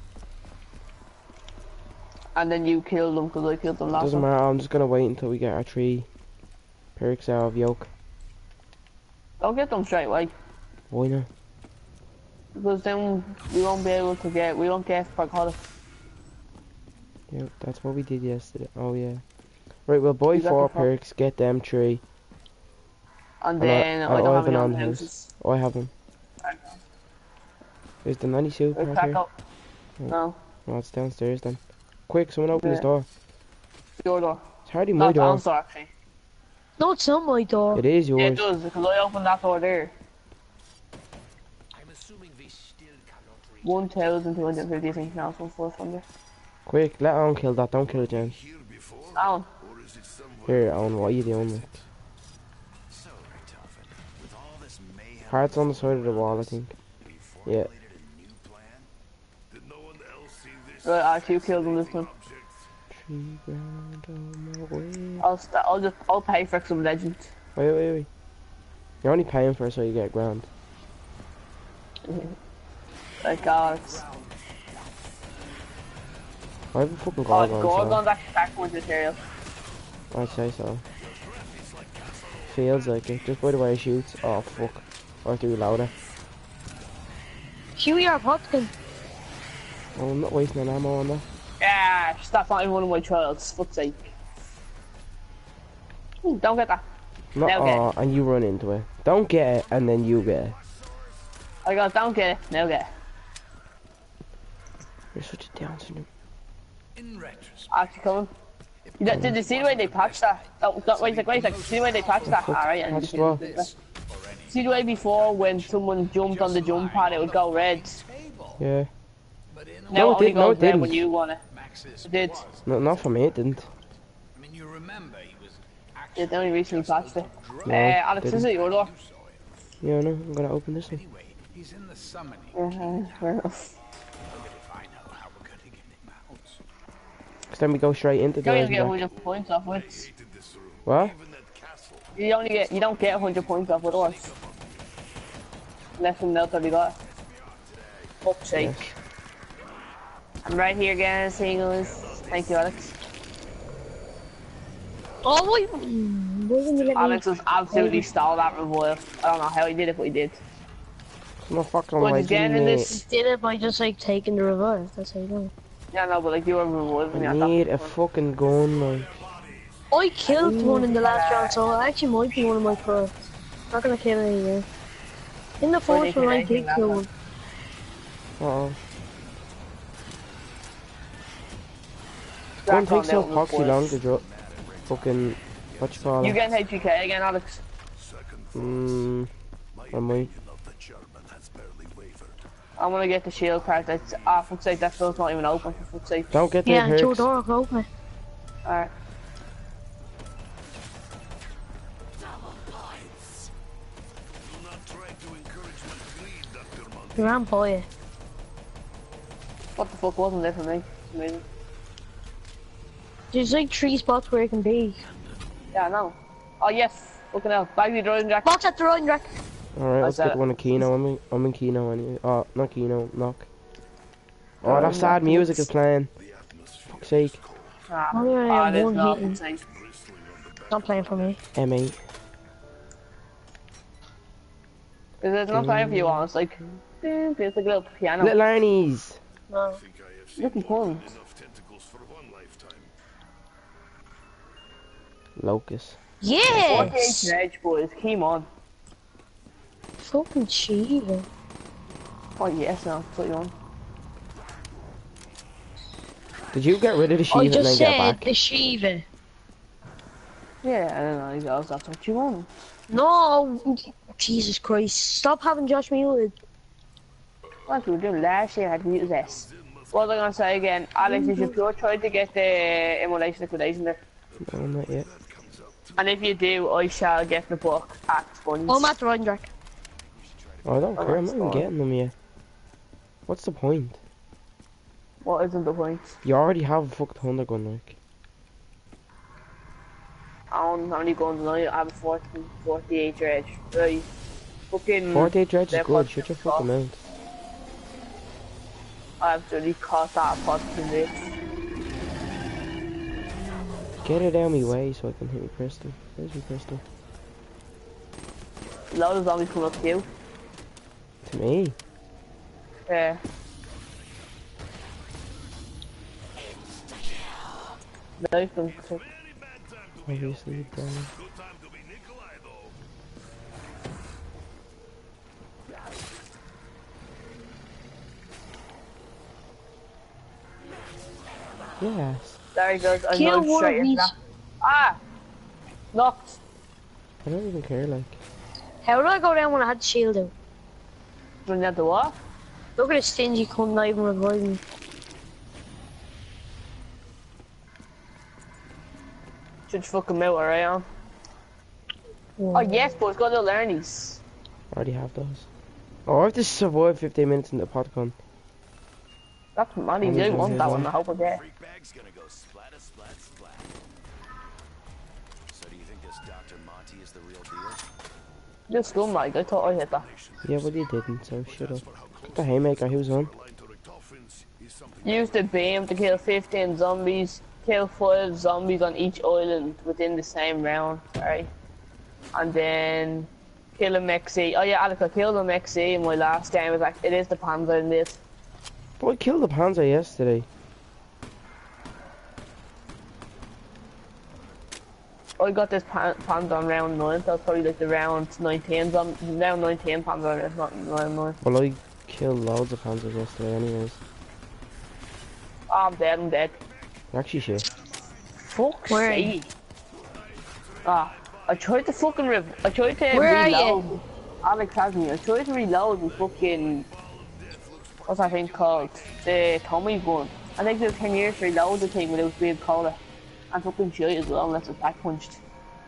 Speaker 1: and then you kill them because I killed them last
Speaker 2: Doesn't
Speaker 1: time.
Speaker 2: matter, I'm just gonna wait until we get our 3 perks out of Yoke.
Speaker 1: Don't get them straight away
Speaker 2: Why not?
Speaker 1: because then we won't be able to get, we won't get Farcotta.
Speaker 2: Yeah, that's what we did yesterday. Oh yeah. Right, we'll buy
Speaker 1: You got
Speaker 2: 4
Speaker 1: the fuck-
Speaker 2: perks, get them 3.
Speaker 1: And
Speaker 2: I-
Speaker 1: then
Speaker 2: I
Speaker 1: I don't have
Speaker 2: have
Speaker 1: any
Speaker 2: an
Speaker 1: on
Speaker 2: on
Speaker 1: houses.
Speaker 2: Oh, I have them. Is the 90 suit
Speaker 1: We'll
Speaker 2: part
Speaker 1: crack
Speaker 2: here?
Speaker 1: up. No,
Speaker 2: No, it's downstairs then. Quick, someone open this
Speaker 1: Yeah.
Speaker 2: door.
Speaker 1: your door.
Speaker 2: It's hardly my
Speaker 1: Not
Speaker 2: door.
Speaker 1: Dan's door actually.
Speaker 3: No, it's not my door.
Speaker 2: It is
Speaker 1: Yeah, it
Speaker 2: yours.
Speaker 1: does because I opened that door there.
Speaker 5: I'm assuming we still cannot reach
Speaker 1: 1,250 things now, so 400.
Speaker 2: Quick, let Owen kill that. Don't kill it, James.
Speaker 5: here before,
Speaker 1: Down.
Speaker 5: or is it somewhere
Speaker 2: Here, Owen, what are you doing?
Speaker 5: so tough? And with all this mayhem,
Speaker 2: Heart's on the side of the wall, I think.
Speaker 5: we
Speaker 2: Yeah.
Speaker 5: formulated a new plan.
Speaker 6: Did no one else see this?
Speaker 1: Right, actually, you killed him this one.
Speaker 6: Object?
Speaker 2: 3 grand on my way.
Speaker 1: I'll pay for some legends.
Speaker 2: Wait. You're only paying for it so you get grand.
Speaker 1: Like, God.
Speaker 2: I have a fucking
Speaker 1: Oh,
Speaker 2: Gorgon,
Speaker 1: Gorgon's actually back with material.
Speaker 2: so I'd say so. Feels like it, just by the way it shoots. Oh fuck. I have to reload it.
Speaker 3: Shoot your Potkin.
Speaker 2: Oh, I'm not wasting an ammo on that.
Speaker 1: Yeah, stop fighting one of my trials, fuck's sake. Ooh, don't get that.
Speaker 2: Not
Speaker 1: Now get
Speaker 2: oh, and you run into it. Don't get it, and then you get it.
Speaker 1: I got don't get it, now get it.
Speaker 2: You're such a Down syndrome.
Speaker 5: In retrospect,
Speaker 1: Actually coming. Did you see the way they patched that? Wait a sec. See the way they patched that? Alright, and
Speaker 2: Patched what?
Speaker 1: see the way before when someone jumped on the jump pad, it would go red.
Speaker 2: Yeah.
Speaker 1: Now
Speaker 2: No, it
Speaker 1: it only
Speaker 2: didn't. No,
Speaker 1: goes
Speaker 2: it
Speaker 1: red
Speaker 2: didn't.
Speaker 1: when you want it. It did.
Speaker 2: No, not for me, it didn't.
Speaker 6: I mean, you remember he was
Speaker 1: They only recently patched it.
Speaker 2: No,
Speaker 1: Alex,
Speaker 2: didn't.
Speaker 1: this is your door.
Speaker 2: Yeah, no, I'm gonna open this one.
Speaker 6: anyway. He's in the summoning.
Speaker 1: Fair enough.
Speaker 6: Look if I know how we're gonna get him out.
Speaker 2: Cause then we go straight into the
Speaker 1: You don't even get
Speaker 2: back.
Speaker 1: 100 points off with.
Speaker 5: Hated this room.
Speaker 2: What?
Speaker 5: Even that castle.
Speaker 1: You don't get 100 points off with us. Unless someone else already got it. Fuck's sake.
Speaker 2: Yes.
Speaker 1: I'm right here, guys. Here you goes. Thank you, Alex.
Speaker 3: Oh, wait. Wasn't it
Speaker 1: Alex was absolutely stalled that revoil. I don't know how he did it, but he did.
Speaker 2: No fucking
Speaker 1: But
Speaker 2: way,
Speaker 1: he's getting in
Speaker 2: mate.
Speaker 1: this.
Speaker 3: Did it by just like taking the reverse. That's how you do it.
Speaker 1: Yeah, no, but like you were revolving.
Speaker 2: I
Speaker 1: Yeah,
Speaker 2: need a fucking gun, like.
Speaker 3: I killed one in the last round, so it actually might be one of my first. Not gonna kill any again. In the
Speaker 1: Well, they
Speaker 3: first one,
Speaker 1: can
Speaker 3: I
Speaker 1: anything
Speaker 3: did kill
Speaker 1: happen.
Speaker 3: one.
Speaker 2: Uh oh. Don't take so poxy long to drop. Fucking. What you call
Speaker 1: You
Speaker 2: it?
Speaker 1: getting HPK again, Alex?
Speaker 2: Mmm. I might.
Speaker 5: Of the German has barely wavered.
Speaker 1: I'm gonna get the shield card. That's fuck's sake, that door's not even open. For fuck's sake.
Speaker 2: Don't get
Speaker 3: Yeah,
Speaker 2: that
Speaker 3: Joe
Speaker 2: hurts.
Speaker 3: Dora, open it.
Speaker 1: Alright.
Speaker 5: Do not try to encourage my greed, Dr. Monk.
Speaker 3: You ran by it.
Speaker 1: What the fuck wasn't there for me? Amazing.
Speaker 3: There's like 3 spots where it can be.
Speaker 1: Yeah, I know. Oh yes. Fucking hell. Back to the droid jack.
Speaker 3: Box at the right rack.
Speaker 2: Alright, let's
Speaker 1: said
Speaker 2: get
Speaker 1: it.
Speaker 2: one of Kino. I'm in Kino anyway. Oh, not Kino, Knock. Oh, that sad music is playing. Fuck's sake.
Speaker 1: Ah,
Speaker 3: Oh, yeah,
Speaker 1: this
Speaker 3: one
Speaker 1: not
Speaker 3: hitting.
Speaker 1: insane.
Speaker 3: Not playing for me.
Speaker 2: M8.
Speaker 1: Because it's not playing for you, honest. Like, it's like a little piano.
Speaker 2: Little Arnie's.
Speaker 3: No.
Speaker 5: I think I have seen
Speaker 1: Little puns.
Speaker 5: enough tentacles for one lifetime.
Speaker 2: Locust.
Speaker 1: 48
Speaker 3: Yes!
Speaker 1: edge, boys. Keep on.
Speaker 3: Fucking cheating.
Speaker 1: Oh yes, now. Put you on.
Speaker 2: Did you get rid of the
Speaker 3: I
Speaker 2: Shiva and then
Speaker 3: just
Speaker 2: get
Speaker 3: said
Speaker 2: back?
Speaker 3: the Shiva.
Speaker 1: Yeah, I don't know. You guys, that's what you want.
Speaker 3: No! Jesus Christ. Stop having Josh muted.
Speaker 1: What we were doing last year, I had to use this. What was I gonna say again? Alex, you should pure try to get the immolation liquidation there.
Speaker 2: No, not yet.
Speaker 1: And if you do, I shall get the book at Sponge.
Speaker 3: Oh, I'm at the right rack.
Speaker 2: Oh, I don't care. I'm not
Speaker 1: that's
Speaker 2: even
Speaker 1: fine.
Speaker 2: getting them yet. What's the point?
Speaker 1: What isn't the point?
Speaker 2: You already have a fucking Thunder gun, like.
Speaker 1: I don't have any guns now. I have a 48 dredge. Right. Fucking.
Speaker 2: 48 dredge is
Speaker 1: they're
Speaker 2: good.
Speaker 1: fucking
Speaker 2: Shut your
Speaker 1: soft.
Speaker 2: fucking mouth.
Speaker 1: I absolutely caught that pot in this.
Speaker 2: Get it out of my way so I can hit my crystal. Where's my crystal?
Speaker 1: A lot of zombies coming up to you.
Speaker 2: To me.
Speaker 1: Yeah. Nice one.
Speaker 5: Very bad time to be
Speaker 2: Obviously,
Speaker 5: Elfie.
Speaker 2: down.
Speaker 5: Good time to be Nikolai, though.
Speaker 2: Yes.
Speaker 1: There he goes. I
Speaker 3: Kill
Speaker 1: know
Speaker 3: one
Speaker 1: straight
Speaker 3: of
Speaker 1: into
Speaker 3: these.
Speaker 1: that. Ah! Knocked.
Speaker 2: I don't even care, like.
Speaker 3: How did I go down when I had the shield out?
Speaker 1: Run down the what?
Speaker 3: Look at the stingy cunt not even reviving me.
Speaker 1: Should fucking melt her around. Oh yes, boys, got little Ernie's.
Speaker 2: I already have those. Oh, I have to survive 15 minutes in the potcon.
Speaker 1: That's money.
Speaker 2: I'm
Speaker 1: You
Speaker 2: gonna
Speaker 1: want
Speaker 2: do
Speaker 1: that
Speaker 2: that.
Speaker 1: one? I hope I get.
Speaker 6: Freak bag's gonna go splatter, splat, splat. So do you think this Dr. Monty is the real deal?
Speaker 1: Just scumbag. I thought I hit that.
Speaker 2: Yeah, but you didn't, so shut up. Got the haymaker, who's on?
Speaker 5: Line to Richtophens is something
Speaker 1: Use the beam to kill 15 zombies. Kill 5 zombies on each island within the same round. Right. And then kill a Mexi. Oh yeah, Alex, I killed a Mexi in my last game. It is the Panzer in this.
Speaker 2: But I killed the Panzer yesterday.
Speaker 1: I got this Panzer on round 9. That was probably like the round 19. Round 19 Panzer. It's not round 9.
Speaker 2: Well, I killed loads of Panzers yesterday anyways.
Speaker 1: Oh, I'm dead. I'm dead.
Speaker 2: They're actually shit.
Speaker 1: Fuck's
Speaker 3: Where are you?
Speaker 1: sake. Ah, I tried to fucking I tried to
Speaker 3: Where are
Speaker 1: reload.
Speaker 3: you?
Speaker 1: Alex has me. I tried to reload my fucking, what's that thing called? The Tommy gun. I think it was 10 years to reload the thing without being cola. And fucking shit as well, unless it's back punched.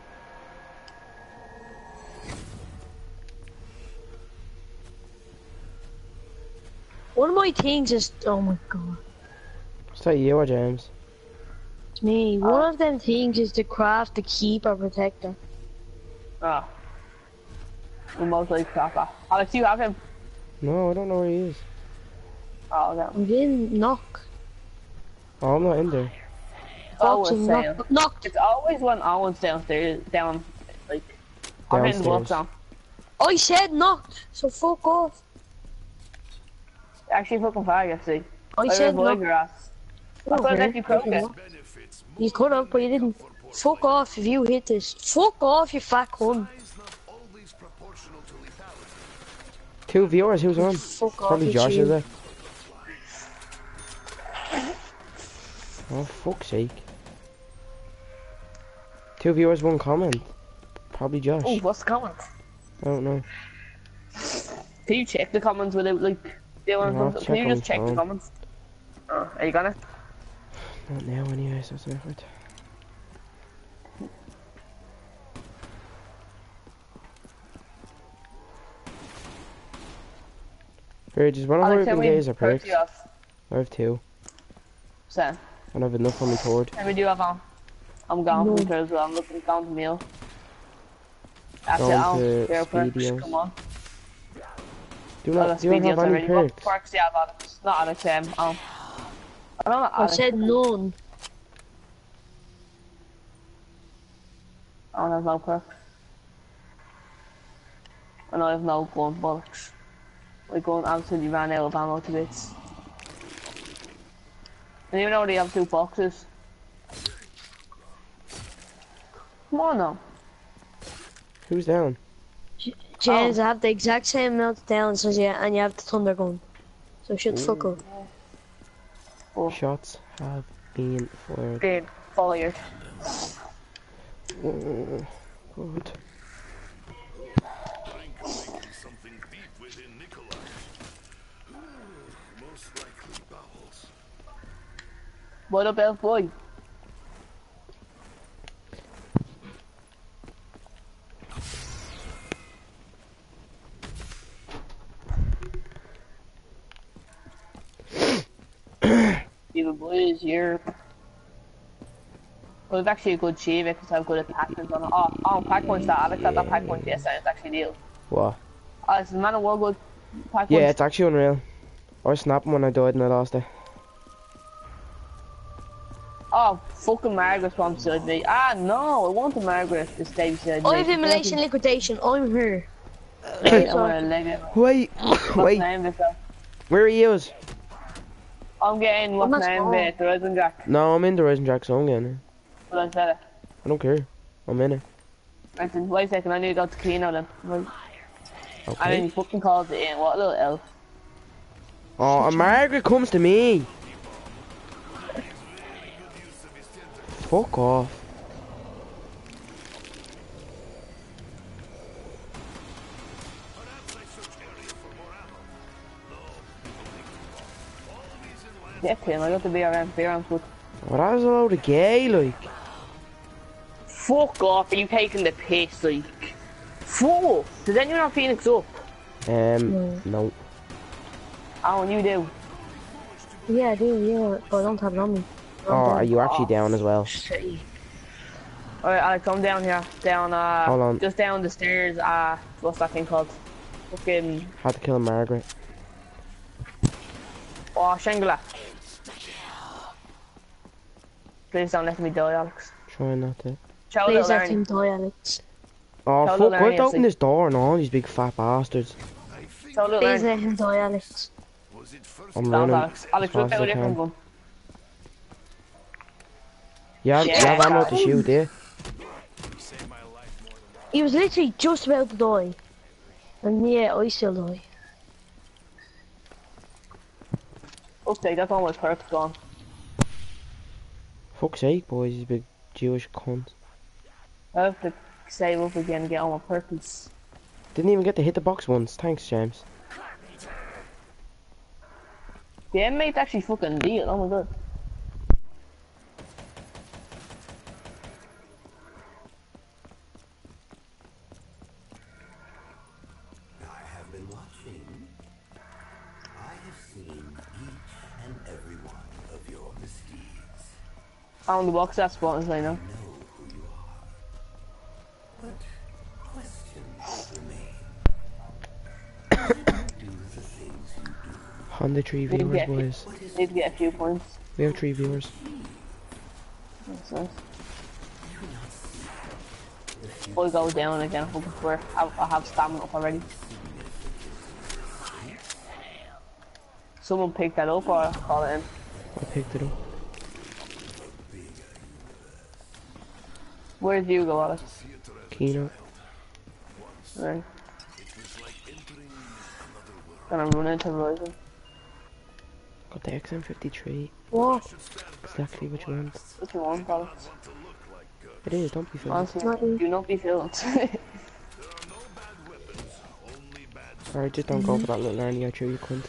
Speaker 3: One of my things is, oh my god,
Speaker 2: Is that you or James?
Speaker 3: it's me. One of them things is to craft the keeper protector.
Speaker 1: Ah. We most like crapper. Alex, you have him?
Speaker 2: No, I don't know where he is.
Speaker 1: Oh, no.
Speaker 3: I'm getting knocked.
Speaker 2: Oh, I'm not in there.
Speaker 1: Always
Speaker 3: Fucking
Speaker 1: saying.
Speaker 3: knocked.
Speaker 1: It's always when Owen's downstairs, like, I'm hitting the walks
Speaker 2: Downstairs.
Speaker 1: down.
Speaker 3: I said knocked, so fuck off.
Speaker 1: Actually, fucking fire, you see.
Speaker 3: I said
Speaker 1: revive
Speaker 3: knocked.
Speaker 1: your ass. I
Speaker 3: don't
Speaker 1: thought
Speaker 3: care.
Speaker 1: that you broke it.
Speaker 5: Benefits
Speaker 3: You could have, but you didn't. Fuck off if you hit this. Fuck off, you fat cunt.
Speaker 5: is not always proportional to lethality.
Speaker 2: 2 viewers, who's on?
Speaker 3: Fuck off,
Speaker 2: Probably
Speaker 3: you
Speaker 2: Josh,
Speaker 3: cheat.
Speaker 2: is it? Oh, fuck's sake. 2 viewers, 1 comment. Probably Josh.
Speaker 1: Oh, what's the comment?
Speaker 2: I don't know.
Speaker 1: Can you check the comments without, like, doing
Speaker 2: No,
Speaker 1: something?
Speaker 2: check
Speaker 1: Can you
Speaker 2: on
Speaker 1: just
Speaker 2: the
Speaker 1: check the
Speaker 2: phone.
Speaker 1: comments? Oh, are you gonna?
Speaker 2: Not now anyway, so it's effort. Here, just one of
Speaker 1: Alex,
Speaker 2: our
Speaker 1: how
Speaker 2: open
Speaker 1: many
Speaker 2: days are
Speaker 1: perks
Speaker 2: perks.
Speaker 1: do you have?
Speaker 2: I have 2.
Speaker 1: Sam,
Speaker 2: I have enough on my cord.
Speaker 1: how many do you have on? I'm gone
Speaker 3: No.
Speaker 1: from there as well. I'm looking down the meal. That's
Speaker 2: Going
Speaker 1: it, Al.
Speaker 2: to
Speaker 1: There are perks.
Speaker 2: Speedios.
Speaker 1: Come on.
Speaker 2: Do
Speaker 1: Oh,
Speaker 2: not,
Speaker 1: that's
Speaker 2: do you not
Speaker 1: Speedios
Speaker 2: have any
Speaker 1: already. What
Speaker 2: perks?
Speaker 1: perks do you have, Alex? Not Alex, Al. I don't know,
Speaker 3: I
Speaker 1: Alex.
Speaker 3: said none.
Speaker 1: I don't have no perks. And I have no gun bollocks. My gun absolutely ran out of ammo to bits. And even though they have 2 boxes. Come on now.
Speaker 2: Who's down?
Speaker 3: James, I have the exact same amount of talents as you, and you have the thunder gun. So shut the fuck up.
Speaker 1: Oh.
Speaker 2: Shots have been fired.
Speaker 1: Being fired.
Speaker 2: Good.
Speaker 5: Something deep within Nikolai. Most likely bowels.
Speaker 1: What about boy? Even boys, you're. Well, it's actually a good shave because I'm good at patterns on it. Oh, pack punch that. Alex got that pack punch yesterday. It's actually deal.
Speaker 2: What?
Speaker 1: Alex, is man a world good pack punch?
Speaker 2: Yeah, it's actually unreal. I was snapping when I died and I lost it.
Speaker 1: Oh, fucking Margaret's one beside me. Ah, no, I wanted Margaret to stay beside me.
Speaker 3: I have immolation liquidation. I'm here.
Speaker 1: I want to leg it.
Speaker 2: Wait,
Speaker 1: What's
Speaker 2: wait,
Speaker 1: name this up?
Speaker 2: where are you?
Speaker 1: I'm getting what's
Speaker 3: must
Speaker 1: name
Speaker 3: go.
Speaker 1: it, the Rising Jack.
Speaker 2: No, I'm in the Rising Jack, so I'm getting it.
Speaker 1: But I said it.
Speaker 2: I don't care. I'm in it.
Speaker 1: Listen, wait a second, I need to go to Keno then. Right. And then
Speaker 2: Okay.
Speaker 1: he fucking calls it in. What a little elf.
Speaker 2: Oh, and Margaret comes to me. Fuck off.
Speaker 1: Yeah, Tim, I got the BRM. BRM's good.
Speaker 2: Oh, that was a load of gay, like.
Speaker 1: Fuck off, are you taking the piss, like? Fuck! Does anyone have Phoenix up?
Speaker 2: No.
Speaker 1: Oh, and you do.
Speaker 3: Yeah, I do, yeah, but I don't have it on me.
Speaker 2: Oh, are you actually down as well?
Speaker 1: Alright, Alex, I'm down here. Down,
Speaker 2: Hold on.
Speaker 1: just down the stairs, what's that thing called? Fucking,
Speaker 2: Had to kill Margaret.
Speaker 1: oh, Shangri-La. Please don't let me die, Alex.
Speaker 2: Trying not to.
Speaker 1: Show
Speaker 3: Please
Speaker 1: little
Speaker 3: let
Speaker 1: Ernie.
Speaker 3: him die, Alex.
Speaker 2: Oh,
Speaker 1: Tell
Speaker 2: fuck,
Speaker 1: the
Speaker 2: I
Speaker 1: Larry,
Speaker 2: have to open
Speaker 1: see.
Speaker 2: this door and all these big fat bastards.
Speaker 5: I think
Speaker 1: Show little
Speaker 3: Please
Speaker 1: Ernie.
Speaker 3: let him die, Alex.
Speaker 5: was it first
Speaker 2: I'm
Speaker 1: Don't,
Speaker 2: running
Speaker 1: Alex. Alex,
Speaker 2: as
Speaker 1: whip
Speaker 2: fast
Speaker 1: out
Speaker 2: as
Speaker 1: a
Speaker 2: I
Speaker 1: different
Speaker 2: can.
Speaker 1: gun.
Speaker 2: Yeah,
Speaker 1: Yeah.
Speaker 2: you have ammo to shoot, yeah?
Speaker 5: saved my life more than
Speaker 3: He was literally just about to die. And yeah, I still die.
Speaker 1: Okay, that's all my perks gone.
Speaker 2: Fuck's sake, boys, these big Jewish cunt.
Speaker 1: I have to save up again and get all my purples.
Speaker 2: Didn't even get to hit the box once. Thanks, James.
Speaker 1: Yeah, mate, actually fucking deal. Oh my god.
Speaker 7: I have been watching. I have seen each and every one of your misdeeds.
Speaker 1: On the box that spot is I know.
Speaker 7: Know who you are. But questions remain. Why do you do the things you do?
Speaker 2: Honda 3
Speaker 1: Need to
Speaker 2: viewers,
Speaker 1: get,
Speaker 2: boys.
Speaker 1: need to get a few points.
Speaker 2: We have 3 viewers.
Speaker 1: That's nice. We'll go down again, hoping for I have stamina up already. Someone picked that up or I'll call it in.
Speaker 2: I picked it up.
Speaker 1: Where did you go, Alex?
Speaker 2: Kino.
Speaker 1: Right. Gonna run into Verizon.
Speaker 2: Got the XM53.
Speaker 3: What?
Speaker 2: Exactly what you want.
Speaker 1: What you want, Alex?
Speaker 2: It is, don't be filmed.
Speaker 1: Honestly, do not be filmed.
Speaker 2: Alright, just don't go for that little Arnie, I threw you cunt.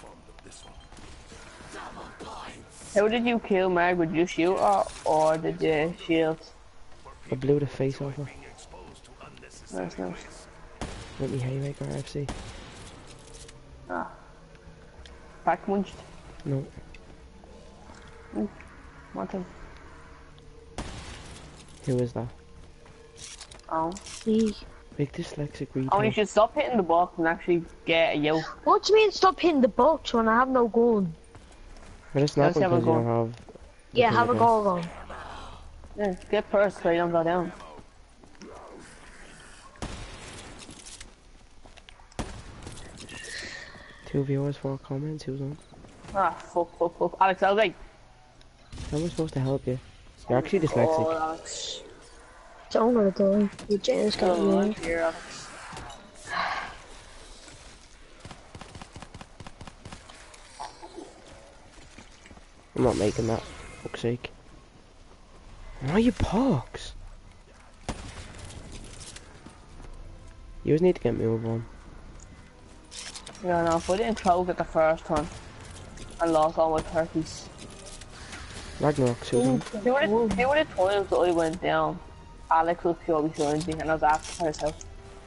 Speaker 1: How did you kill Marg? Would you shoot her or did you shield?
Speaker 2: I blew the face off her.
Speaker 1: Nice, nice.
Speaker 2: With me haymaker FC.
Speaker 1: Ah. Back munched.
Speaker 2: No.
Speaker 1: What him?
Speaker 2: Who is that?
Speaker 1: Oh.
Speaker 3: See.
Speaker 2: Big dyslexic
Speaker 1: Oh, you
Speaker 2: retard.
Speaker 1: should stop hitting the box and actually get a yo.
Speaker 3: What do you mean stop hitting the box when I have no gun?
Speaker 2: But it's not
Speaker 1: Let's have a
Speaker 2: because you
Speaker 1: go.
Speaker 2: don't have...
Speaker 3: Yeah,
Speaker 2: the
Speaker 3: have a
Speaker 2: thing
Speaker 3: goal on.
Speaker 1: Yeah, get first so you don't go down.
Speaker 2: against. 2 viewers, 4 comments, who's on?
Speaker 1: Ah, fuck. Alex, I was like,
Speaker 2: How am I supposed to help you? You're actually dyslexic.
Speaker 1: oh, Alex.
Speaker 3: Don't let it go. You just got
Speaker 1: Oh,
Speaker 3: me.
Speaker 1: here, Alex.
Speaker 2: I'm not making that, for fuck's sake. Why you pox? You just need to get me over on.
Speaker 1: Yeah, no, if I didn't choke it the first time, I lost all my turkeys.
Speaker 2: Ragnarok, Susan.
Speaker 1: Two of the times that I went down, Alex was purely challenging and I was after herself.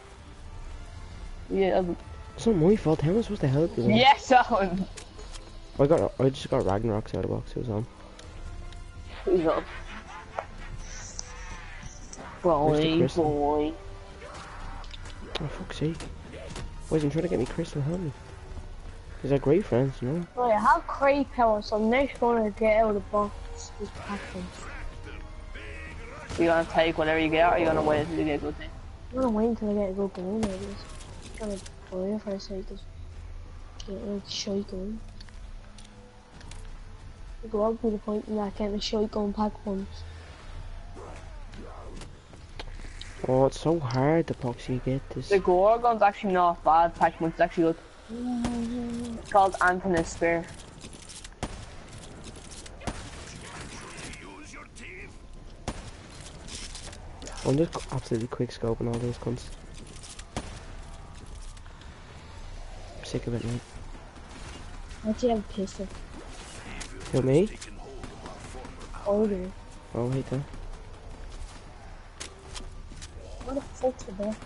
Speaker 1: Yeah,
Speaker 2: It's not my fault, how am I supposed to help you?
Speaker 1: yes, Owen!
Speaker 2: I just got Ragnarok's out of the box, who's on?
Speaker 1: He's up. Boy,
Speaker 2: crystal?
Speaker 1: boy.
Speaker 2: Oh, fuck's sake. Boys, I'm trying to get me Crystal, help me. These are great friends, you know?
Speaker 3: Right, I have crate power, so I'm next gonna get out of the box. Just pack them.
Speaker 1: You gonna take whatever you get or you gonna wait until you get a good thing?
Speaker 3: I'm gonna wait until I get a good gun, I guess. I'm gonna buy it for a sec, just get like a shotgun. Go up to the point in that getting a shotgun pack once.
Speaker 2: Oh, it's so hard, the pox you get this.
Speaker 1: The Gorgon's actually not bad, Pac-Man's actually good. It's called Anthony's Spear.
Speaker 2: I'm just absolutely quick scoping all those cunts. I'm sick of it, mate.
Speaker 3: Why do you have a pistol?
Speaker 2: Who, me?
Speaker 3: Older.
Speaker 2: Oh, hate that.
Speaker 3: What the fuck's the ball?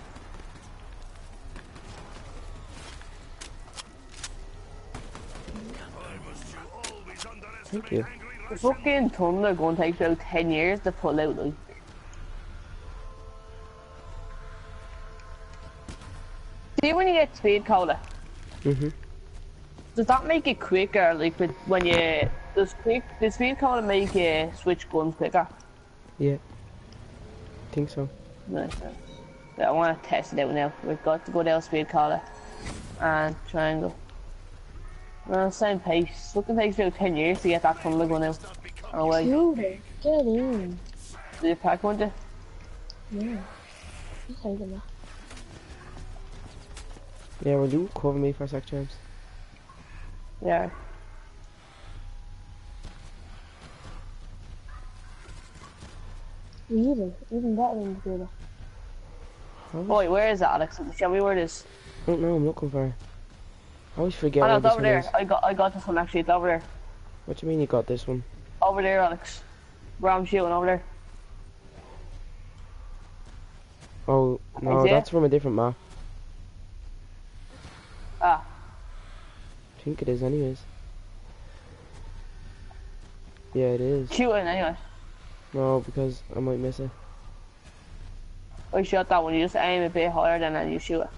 Speaker 2: Thank you.
Speaker 1: The fucking Thunder gun takes about 10 years to pull out, like. See when you get speed cola, does that make it quicker, like when you, does speed cola make you switch guns quicker?
Speaker 2: Yeah. Think so.
Speaker 1: Nice. Yeah, I want to test it out now. We've got to go down speed cola and triangle. Same pace. Fucking takes about 10 years to get that Thunder gun out. Oh wait,
Speaker 3: Shooter, get in.
Speaker 1: did you pack one?
Speaker 3: Yeah. He's taking that.
Speaker 2: Yeah, will you cover me for a sec, James?
Speaker 1: Yeah.
Speaker 3: Even better than the
Speaker 1: Boy, where is it, Alex? Show me where it is.
Speaker 2: I don't know, I'm looking for it. I always forget
Speaker 1: Oh, no,
Speaker 2: where
Speaker 1: it's
Speaker 2: this
Speaker 1: over
Speaker 2: one
Speaker 1: there.
Speaker 2: is.
Speaker 1: I got this one actually. It's over there.
Speaker 2: What do you mean you got this one?
Speaker 1: Over there, Alex. Where I'm shooting over there.
Speaker 2: Oh, no,
Speaker 1: Is it?
Speaker 2: that's from a different map.
Speaker 1: Ah,
Speaker 2: I think it is anyways. Yeah, it is.
Speaker 1: shooting anyway.
Speaker 2: No, because I might miss it.
Speaker 1: I shot that one. You just aim a bit higher than that, you shoot it.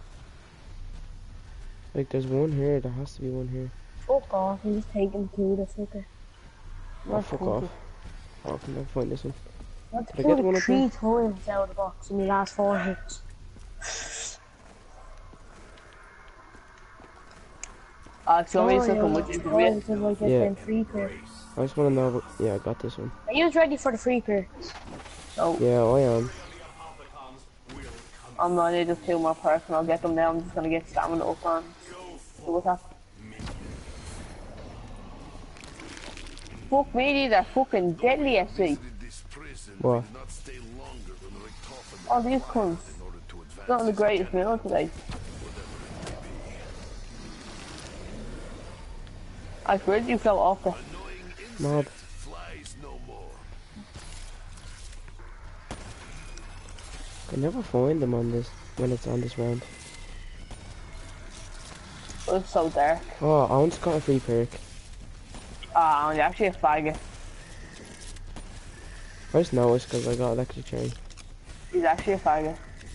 Speaker 2: Like, there's one here, there has to be one here.
Speaker 3: fuck off, I'm just taking two the fucker.
Speaker 2: Oh, fuck off. Oh, I can never find this one.
Speaker 3: That's
Speaker 2: Did I get one up
Speaker 3: three
Speaker 2: here?
Speaker 3: times out of the box in the last 4 hits.
Speaker 1: Alex, you want me to come with you? Come here.
Speaker 3: Until I get
Speaker 2: Yeah.
Speaker 3: them free pair.
Speaker 2: I just want to know, yeah, I got this one.
Speaker 3: Are you ready for the free pair?
Speaker 1: Oh,
Speaker 2: Yeah, I am.
Speaker 1: I'm not need just 2 more person. I'll get them now. I'm just gonna get stamina up on. So what's that? Fuck me, they're fucking deadly, I see.
Speaker 5: This prison
Speaker 2: What?
Speaker 5: did not stay longer than Richtofen
Speaker 1: All these cunts.
Speaker 5: in order to advance.
Speaker 1: Not the greatest meal today. I swear you fell off there.
Speaker 2: Mob.
Speaker 5: Flies no more.
Speaker 2: I can never find them on this, when it's on this round.
Speaker 1: It was so dark.
Speaker 2: Oh, I once got a free perk.
Speaker 1: Ah, I'm actually a faggot.
Speaker 2: I just noticed because I got electric cherry.
Speaker 1: He's actually a faggot.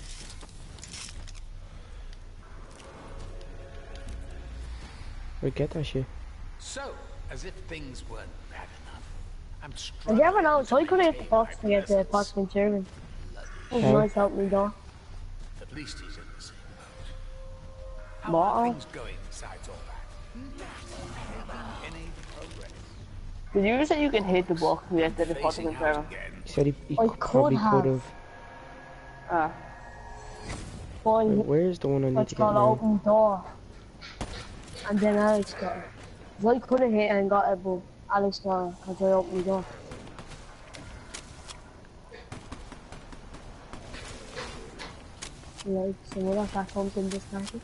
Speaker 2: I get that shit.
Speaker 6: So, as if things weren't bad enough, I'm
Speaker 3: I
Speaker 6: struggling.
Speaker 3: never know, so I could hit the box to get the Boston German. It was
Speaker 2: Okay.
Speaker 3: nice help me though.
Speaker 6: At least he's in the same boat. How
Speaker 1: What?
Speaker 6: are things going besides all that? Any progress?
Speaker 1: Did you say you can hit the box and get to the
Speaker 6: Facing
Speaker 1: fucking
Speaker 6: out
Speaker 1: server?
Speaker 6: again.
Speaker 2: He said he
Speaker 3: I
Speaker 2: probably
Speaker 3: could
Speaker 2: could
Speaker 3: have.
Speaker 2: have.
Speaker 1: Ah.
Speaker 3: Boy,
Speaker 2: Where's the one I need
Speaker 3: let's
Speaker 2: to
Speaker 3: go
Speaker 2: get
Speaker 3: to
Speaker 2: now?
Speaker 3: open door. And then Alex got it. I could have hit and got it, but Alex got it because I opened the door. Like, so what if that comes in this party?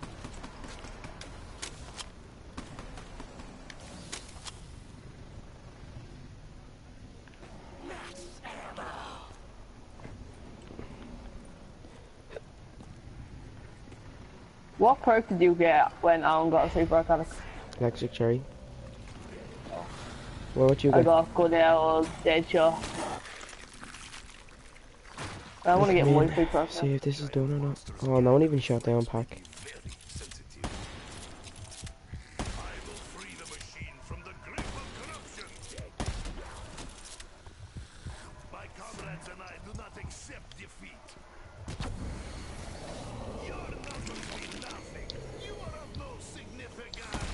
Speaker 1: What perk did you get when Alan got a free perk, Alex?
Speaker 2: Electric cherry. Well, what you
Speaker 1: I
Speaker 2: get?
Speaker 1: got good old dead shot. I want to get one free perk.
Speaker 2: See if this is done or not. Oh, no one even shot down pack.
Speaker 5: Very sensitive. I will free the machine from the grip of corruption. My comrades and I do not accept defeat. Your numbers mean nothing. You are of no significance.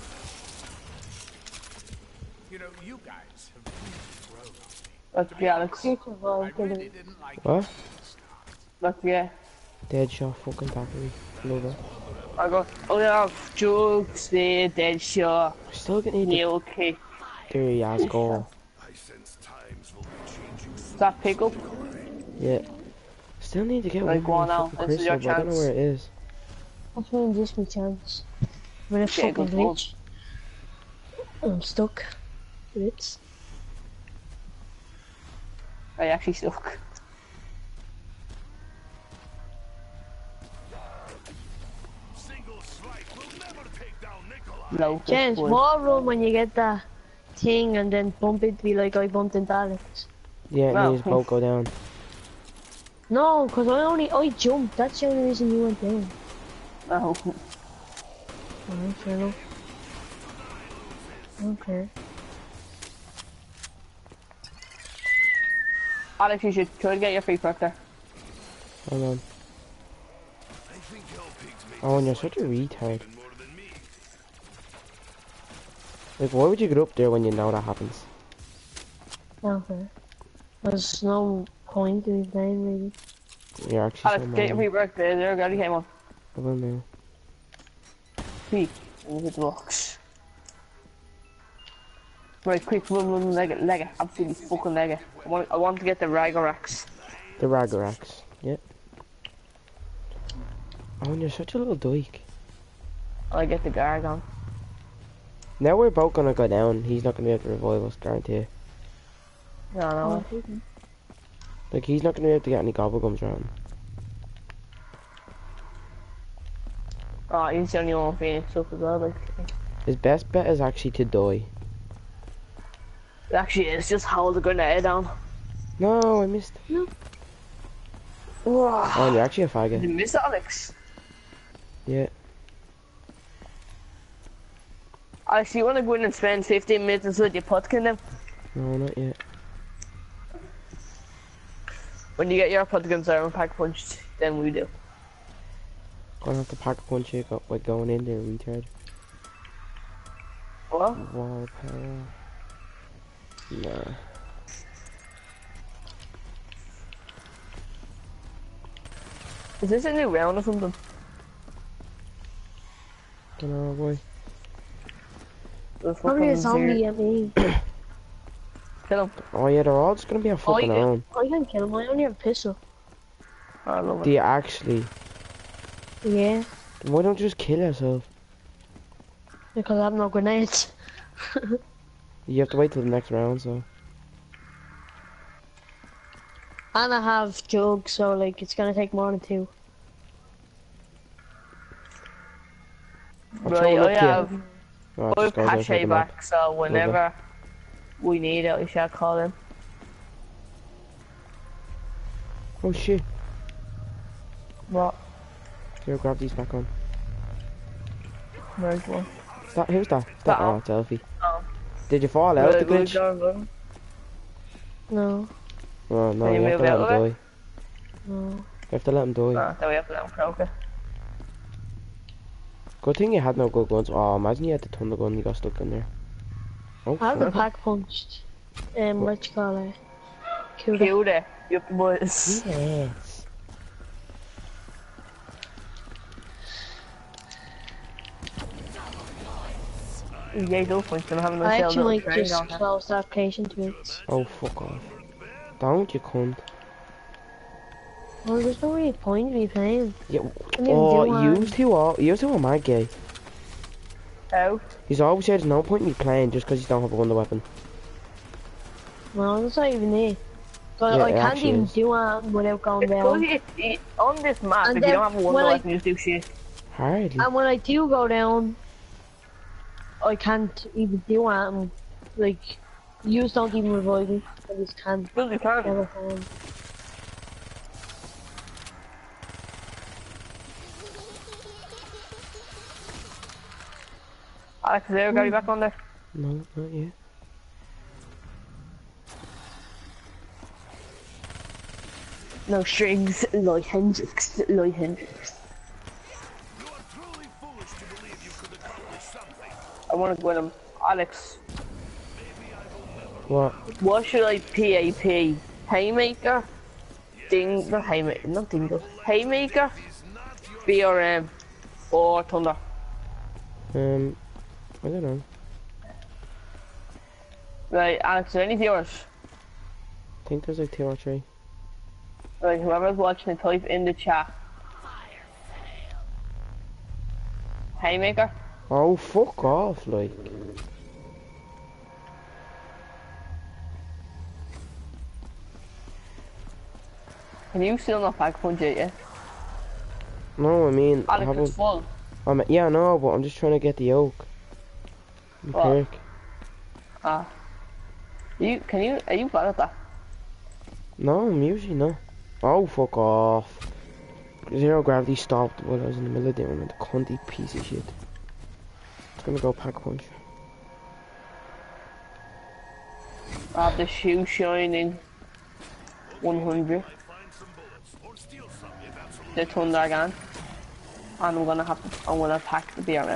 Speaker 6: You know, you guys have really grown on me.
Speaker 1: Let's get Alex.
Speaker 3: Future of all,
Speaker 6: I
Speaker 3: give
Speaker 6: really
Speaker 3: it.
Speaker 6: didn't like
Speaker 2: What?
Speaker 6: it at the start.
Speaker 1: Let's get.
Speaker 2: Dead shot fucking battery. Love it.
Speaker 1: I got. Oh yeah, jugs, the dead shot,
Speaker 2: Still getting the
Speaker 1: nail kick.
Speaker 2: dirty ass goal.
Speaker 5: I sense times will be changing soon.
Speaker 1: Does that pick up?
Speaker 2: Yeah. Still need to get
Speaker 1: Right,
Speaker 2: one
Speaker 1: go on
Speaker 2: more
Speaker 1: now.
Speaker 2: fucking
Speaker 1: This is
Speaker 2: crystal,
Speaker 1: your
Speaker 2: but I don't know
Speaker 1: chance.
Speaker 2: where it is.
Speaker 3: That's when this my chance. With a
Speaker 1: Yeah,
Speaker 3: fucking
Speaker 1: good
Speaker 3: glitch. I'm stuck. It's
Speaker 1: I actually stuck.
Speaker 5: Single strike will never take down Nikolai.
Speaker 1: No.
Speaker 3: James, wall run when you get that thing and then bump into me like I bumped into Alex.
Speaker 2: Yeah, it
Speaker 1: Well,
Speaker 2: means both go down.
Speaker 3: No, cause I jumped. That's the only reason you went down.
Speaker 1: No.
Speaker 3: Alright, fair enough. Okay.
Speaker 1: Alex, you should try to get your free perk there.
Speaker 2: Hold on.
Speaker 5: I think hell pigs may
Speaker 2: Oh, and you're such a retard.
Speaker 5: even more than me.
Speaker 2: Like, why would you get up there when you know that happens?
Speaker 3: Okay. There's no point in playing really.
Speaker 2: You're actually
Speaker 1: Alex,
Speaker 2: so
Speaker 1: get your
Speaker 2: mad.
Speaker 1: free perk there. There, already came on.
Speaker 2: I will now.
Speaker 1: Free. And hit the box. Right, quick, run, leg it, absolutely fucking leg it. I want to get the Ragarax.
Speaker 2: The Ragarax. Yep. Oh, and you're such a little dyke.
Speaker 1: I get the Gargon.
Speaker 2: Now we're both gonna go down. He's not gonna be able to revive us, guarantee.
Speaker 1: No.
Speaker 2: Like, he's not gonna be able to get any gobblegums around.
Speaker 1: Oh, he's the only one Phoenix up as well, like.
Speaker 2: His best bet is actually to die.
Speaker 1: Actually, it's just hold the grenade down.
Speaker 2: No, I missed.
Speaker 1: Whoa.
Speaker 2: Oh, and you're actually a
Speaker 1: Did you
Speaker 2: faggot.
Speaker 1: miss it, Alex?
Speaker 2: Yeah.
Speaker 1: Alex, you want to go in and spend 15 minutes inside your Putkin then?
Speaker 2: No, not yet.
Speaker 1: When you get your Putkins there and pack punched, then we do.
Speaker 2: Gonna have to pack a punch you got by going in there, retard.
Speaker 1: What?
Speaker 2: Wall power. Nah.
Speaker 1: Is this a new round or something?
Speaker 2: Dunno, boy.
Speaker 1: The
Speaker 3: Probably a
Speaker 1: fucking
Speaker 3: zombie
Speaker 1: zero-
Speaker 3: at me.
Speaker 1: Kill him.
Speaker 2: Oh yeah, they're all just gonna be a fucking
Speaker 1: yeah.
Speaker 2: own.
Speaker 3: I can't kill him, I only have a pistol.
Speaker 1: I love
Speaker 2: Do
Speaker 1: it.
Speaker 2: you actually?
Speaker 3: Yeah,
Speaker 2: Why don't you just kill yourself?
Speaker 3: because I have no grenades.
Speaker 2: You have to wait till the next round, so.
Speaker 3: And I have jugs, so like it's gonna take more than 2.
Speaker 2: I'll throw
Speaker 1: Right,
Speaker 2: it up
Speaker 1: I
Speaker 2: to you.
Speaker 1: have
Speaker 2: Oh, it
Speaker 1: I
Speaker 2: just goes
Speaker 1: have
Speaker 2: outside the
Speaker 1: Pache
Speaker 2: map.
Speaker 1: back, so whenever we need it, we shall call him.
Speaker 2: Oh shit.
Speaker 1: What?
Speaker 2: Here, grab these back on.
Speaker 1: Where's one?
Speaker 2: Who's that?
Speaker 1: That
Speaker 2: Oh,
Speaker 1: one.
Speaker 2: it's Elfie.
Speaker 1: Oh.
Speaker 2: Did you fall out the glitch?
Speaker 3: No,
Speaker 2: Oh no,
Speaker 1: Can you
Speaker 2: you have to
Speaker 1: move
Speaker 2: let
Speaker 1: out
Speaker 2: him
Speaker 1: of
Speaker 2: die.
Speaker 3: no.
Speaker 2: You have to let him die.
Speaker 1: No, then we have to let him croak it.
Speaker 2: Good thing you had no good guns. Oh, imagine you had the thunder gun and you got stuck in there. Oh,
Speaker 3: I have the
Speaker 2: fuck.
Speaker 3: pack punched. What you call it? Killed.
Speaker 1: Killed it. Yep, boys.
Speaker 2: Yes.
Speaker 1: Yeah, don't punch them. Having
Speaker 3: I
Speaker 1: a
Speaker 3: actually
Speaker 1: little
Speaker 3: might
Speaker 1: train
Speaker 3: just
Speaker 1: on there.
Speaker 3: close that application to it.
Speaker 2: Oh, fuck off. Don't you cunt.
Speaker 3: Well, there's no really point in me playing.
Speaker 2: Yeah.
Speaker 3: Can't even
Speaker 2: Oh,
Speaker 3: do one.
Speaker 2: you two are mad gay.
Speaker 1: How?
Speaker 2: He's always said there's no point in me playing just because you don't have a wonder weapon.
Speaker 3: No, that's not even it. But
Speaker 2: Yeah,
Speaker 3: I
Speaker 2: it
Speaker 3: can't
Speaker 2: actually
Speaker 3: even
Speaker 2: is.
Speaker 3: do it without going
Speaker 1: It's
Speaker 3: down.
Speaker 1: good on this map,
Speaker 3: And
Speaker 1: if you
Speaker 3: then
Speaker 1: don't have a wonder
Speaker 3: when I-
Speaker 1: weapon, you just do shit.
Speaker 2: Hardly.
Speaker 3: And when I do go down, I can't even do it. And, like, you don't even revive me. I just can't.
Speaker 1: Still you can.
Speaker 3: Never can.
Speaker 1: Alex, is there a guy back on there?
Speaker 2: No, not yet.
Speaker 1: No strings, like Hendrix, like Hendrix.
Speaker 5: You are truly foolish to believe you could accomplish something.
Speaker 1: I want to go with him. Alex,
Speaker 2: What?
Speaker 1: what should I PAP? Haymaker? Not Haymaker, not Dingo. Haymaker? BRM? Or Thunder?
Speaker 2: I don't know.
Speaker 1: Right, Alex, is there any viewers?
Speaker 2: I think there's like 2 or 3.
Speaker 1: Right, whoever's watching, type in the chat. Haymaker?
Speaker 2: Oh, fuck off, like.
Speaker 1: Can you still not pack punch it yet?
Speaker 2: No, I mean, I
Speaker 1: Alex,
Speaker 2: haven't.
Speaker 1: it's full.
Speaker 2: Yeah, no, but I'm just trying to get the yoke. You
Speaker 1: What?
Speaker 2: prick.
Speaker 1: Are you bad at that?
Speaker 2: No, I'm usually not. Oh, fuck off. Zero gravity stopped while I was in the middle of doing it. The cunty piece of shit. It's gonna go pack punch.
Speaker 1: I have the shoe shining 100. The Thunder again. And I'm gonna pack the BRM.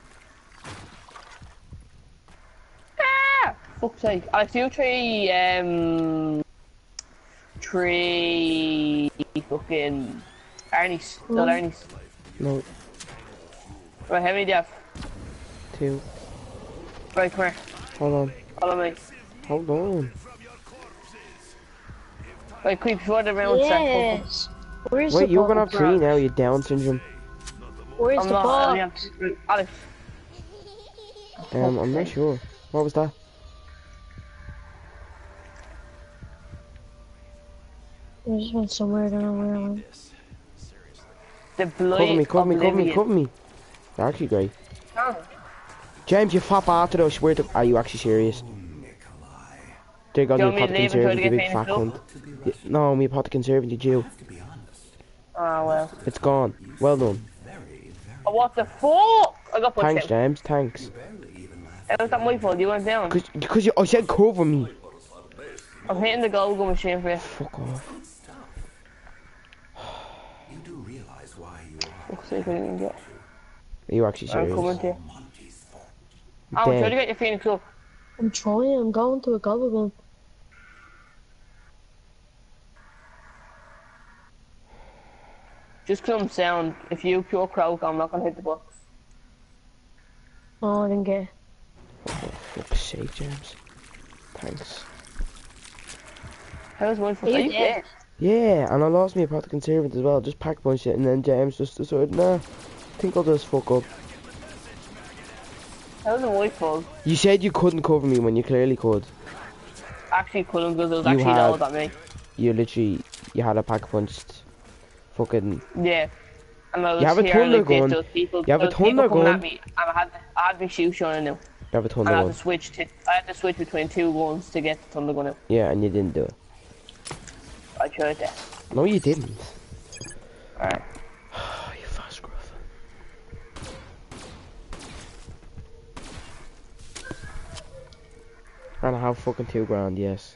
Speaker 1: Ah! Fuck's sake. I do three fucking Arnie's. Not Arnie's.
Speaker 2: No,
Speaker 1: Right, how many do you have?
Speaker 2: 2.
Speaker 1: Right, come here.
Speaker 2: Hold on.
Speaker 1: Follow me.
Speaker 2: Hold on.
Speaker 1: Wait, quick, before the round starts.
Speaker 3: Yes. Where's
Speaker 2: Wait,
Speaker 3: the
Speaker 2: you're gonna
Speaker 3: box?
Speaker 2: have 3 now, you Down syndrome.
Speaker 3: Where's
Speaker 1: I'm
Speaker 3: the
Speaker 1: not. I only
Speaker 3: box?
Speaker 1: have two. Alex.
Speaker 2: I'm not sure. What was that?
Speaker 3: I just went somewhere, I don't know where I went.
Speaker 1: The
Speaker 2: Cover
Speaker 1: blight
Speaker 2: me, cover me, cover me,
Speaker 1: oblivion.
Speaker 2: cover me. They're actually great.
Speaker 1: Oh.
Speaker 2: James, you fat bastard, I swear to... Are you actually serious? There goes
Speaker 1: Do you
Speaker 2: me
Speaker 1: want me
Speaker 2: pot
Speaker 1: to leave and try
Speaker 2: conservative,
Speaker 1: to
Speaker 2: you
Speaker 1: get
Speaker 2: big fat
Speaker 1: famous
Speaker 2: cunt. No, me pot conservative, you Jew.
Speaker 1: Oh, well.
Speaker 2: It's gone. Well done.
Speaker 1: Oh, what the fuck? I got pushed
Speaker 2: Thanks,
Speaker 1: out.
Speaker 2: James, thanks.
Speaker 1: It was not my fault. You went down.
Speaker 2: Because I said cover me.
Speaker 1: I'm hitting the goal gun machine for you.
Speaker 2: Fuck off.
Speaker 7: You do realize why you are
Speaker 1: Fuck's sake, I didn't even get.
Speaker 2: Are you actually
Speaker 1: I'm coming
Speaker 2: serious?
Speaker 1: to you.
Speaker 7: Monty's fault.
Speaker 1: I'm trying to
Speaker 2: Dead.
Speaker 1: get your Phoenix up.
Speaker 3: I'm trying, I'm going to a goal gun.
Speaker 1: Just come sound. If you pure croak, I'm not gonna hit the box.
Speaker 3: Oh, I didn't get it.
Speaker 2: For fuck's sake, James. Thanks.
Speaker 1: How's one for
Speaker 3: Are you
Speaker 1: you
Speaker 3: dead?
Speaker 2: Yeah, and I lost me a pot conservative as well. Just pack a bunch of it, and then James just decided, nah, I think I'll just fuck up.
Speaker 1: How's it my fault?
Speaker 2: You said you couldn't cover me when you clearly could.
Speaker 1: Actually couldn't because it was
Speaker 2: You
Speaker 1: actually
Speaker 2: had-
Speaker 1: loud at me.
Speaker 2: You literally, you had a pack punched. Fucking,
Speaker 1: Yeah. And I was
Speaker 2: You have a
Speaker 1: hearing,
Speaker 2: thunder
Speaker 1: like, this,
Speaker 2: gun.
Speaker 1: those people,
Speaker 2: You have a
Speaker 1: those people
Speaker 2: thunder
Speaker 1: coming
Speaker 2: gun.
Speaker 1: at me, and I had my shoe shine now.
Speaker 2: you have a ton
Speaker 1: And I
Speaker 2: of
Speaker 1: had to switch to, I had to switch between two guns to get the thunder gun out.
Speaker 2: Yeah, and you didn't do it.
Speaker 1: I tried that.
Speaker 2: No, you didn't.
Speaker 1: Alright.
Speaker 2: Oh, you fast gruff. And I have fucking $2,000, yes.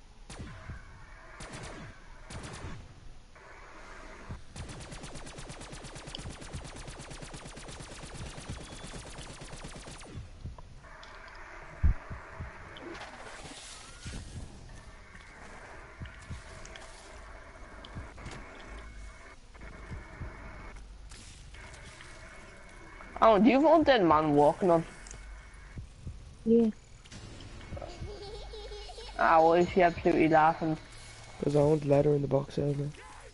Speaker 1: Oh, do you have undead man walking on?
Speaker 3: Yeah.
Speaker 1: Ah, well, is she absolutely laughing?
Speaker 2: Because I want leather in the box element.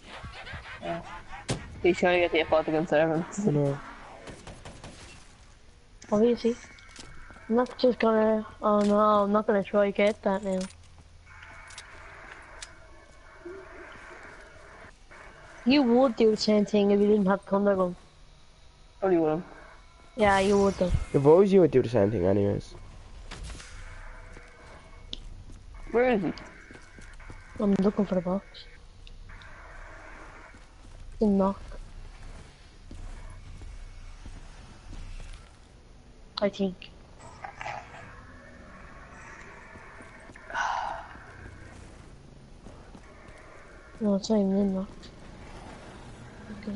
Speaker 1: He's trying to get the Apothecon servants.
Speaker 2: You know.
Speaker 3: Obviously. I'm not just gonna, oh no, I'm not gonna try to get that now. You would do the same thing if you didn't have Thunder Gun.
Speaker 1: Probably wouldn't.
Speaker 3: Yeah, you would though.
Speaker 2: If I was you, I'd do the same thing anyways.
Speaker 1: Where is he?
Speaker 3: I'm looking for the box. The knock. I think. No, it's not even in knock. Okay.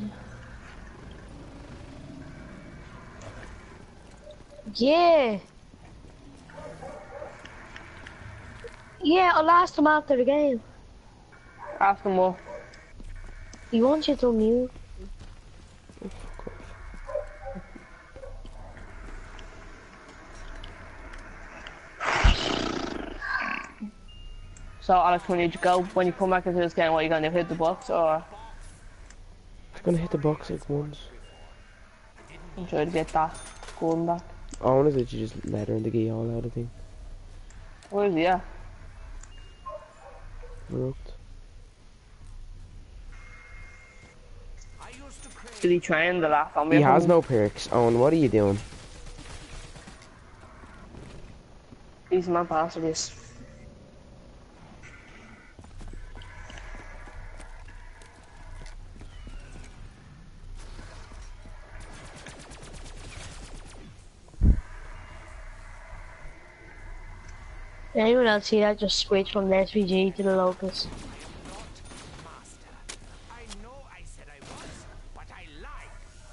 Speaker 3: Yeah! Yeah, I'll ask him after the game.
Speaker 1: Ask him what?
Speaker 3: He wants you to mute.
Speaker 1: So, Alex, when you go, when you come back into this game, what, you gonna hit the box, or
Speaker 2: It's gonna hit the box like once.
Speaker 1: try to get that gun back?
Speaker 2: I wanted that you just leather in the gee all out of thing.
Speaker 1: Where is he at?
Speaker 2: Corrupt.
Speaker 1: Did he train the last time?
Speaker 2: He has no perks. Owen, what are you doing?
Speaker 1: He's my bastard, this.
Speaker 3: Did anyone else see that? Just switch from the SVG to the Locust.
Speaker 6: Master. I know I said I was, but I lied.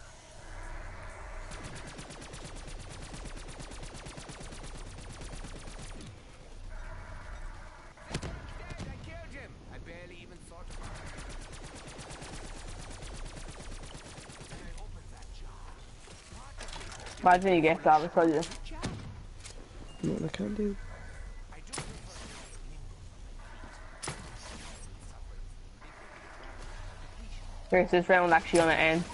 Speaker 6: Dead, I killed him. I barely even thought about it. When I opened that jar,
Speaker 1: Imagine you get that, I'll tell you.
Speaker 2: Nothing I can do.
Speaker 1: Here's this round actually gonna end.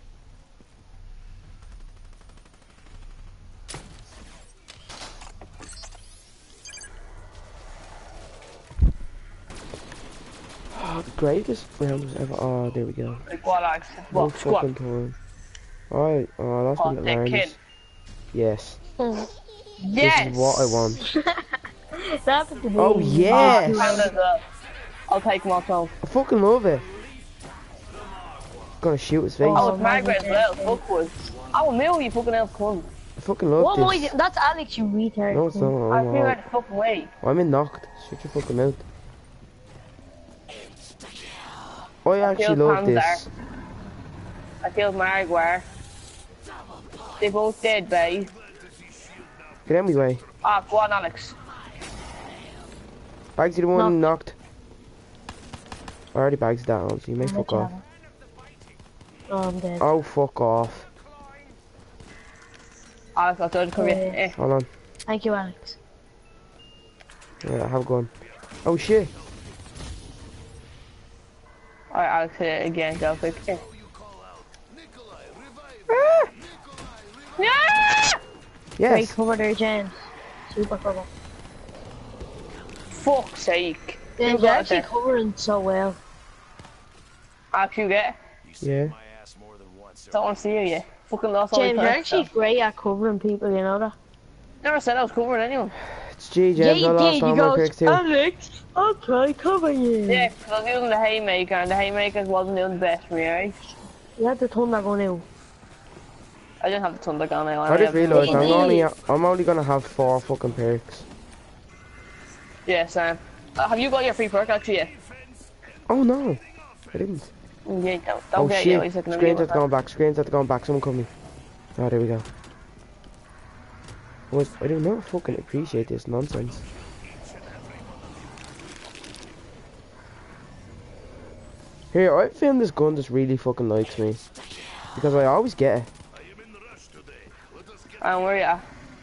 Speaker 2: Oh, the greatest rounds ever. Oh, there we go.
Speaker 1: Like what, Alex?
Speaker 2: No
Speaker 1: What, squad?
Speaker 2: fucking time. Alright, oh, that's
Speaker 1: Oh,
Speaker 2: what it
Speaker 1: thick
Speaker 2: learns.
Speaker 1: kid.
Speaker 2: Yes.
Speaker 1: Yes!
Speaker 2: This is what I want.
Speaker 3: That happened to me.
Speaker 2: Oh, yes!
Speaker 1: I'll take myself.
Speaker 2: I fucking love it. Gonna shoot his face.
Speaker 1: Oh, it's Margaret as well. Fuck was. Oh, Mill, you fucking elf cunt.
Speaker 2: I fucking love
Speaker 3: What am I
Speaker 2: this.
Speaker 3: doing? That's Alex, you retard.
Speaker 2: No, it's not.
Speaker 1: I feel like the fucking way.
Speaker 2: I'm in knocked. Shut your fucking mouth. I actually love this.
Speaker 1: I killed Margaret. They both dead, babe.
Speaker 2: Get out of my way.
Speaker 1: Ah, go on, Alex.
Speaker 2: Bagsy the one knocked. I already bags that on, so you may fuck off.
Speaker 3: Oh, I'm dead.
Speaker 2: Oh, fuck off.
Speaker 1: Alex, I'll throw the cover. Eh.
Speaker 2: Hold on.
Speaker 3: Thank you, Alex.
Speaker 2: Yeah, I have a gun. Oh shit.
Speaker 1: Alright, Alex, hit it again. Go quick. Eh. Yeah!
Speaker 3: Great
Speaker 2: Yes.
Speaker 3: cover there, James. Super cover.
Speaker 1: Fuck's sake.
Speaker 3: They're
Speaker 1: Who got it
Speaker 3: actually
Speaker 1: there?
Speaker 3: covering so well.
Speaker 1: Alex, you get it?
Speaker 2: Yeah.
Speaker 5: My ass more than once.
Speaker 1: Don't want to see you yet. Fucking lost all
Speaker 3: James,
Speaker 1: your
Speaker 3: you're
Speaker 1: perks,
Speaker 3: actually
Speaker 1: though.
Speaker 3: great at covering people, you know that?
Speaker 1: Never said I was covering anyone.
Speaker 2: It's G,
Speaker 3: Yeah,
Speaker 2: James. I
Speaker 3: you
Speaker 2: lost
Speaker 3: did.
Speaker 2: all
Speaker 3: You
Speaker 2: my
Speaker 3: go,
Speaker 2: picks too.
Speaker 3: Alex, I'll try cover you.
Speaker 1: Yeah, because I was using the haymaker, and the haymakers wasn't doing the best for me, right?
Speaker 3: You had the thunder going out.
Speaker 1: I didn't have the thunder gun.
Speaker 2: I just realised
Speaker 3: Yeah.
Speaker 2: I'm only gonna have 4 fucking perks.
Speaker 1: Yeah, Sam. Have you got your free perk actually yet?
Speaker 2: Oh no. I didn't.
Speaker 1: Yeah, don't
Speaker 2: Oh
Speaker 1: get
Speaker 2: shit.
Speaker 1: you. He's looking at me
Speaker 2: Screens
Speaker 1: with
Speaker 2: have gone back. Screens have gone back. Someone coming. Oh, there we go. I do not fucking appreciate this nonsense. Here, I found this gun just really fucking likes me. Because I always get it.
Speaker 5: I am in the rush today. Let us get
Speaker 1: And where you at?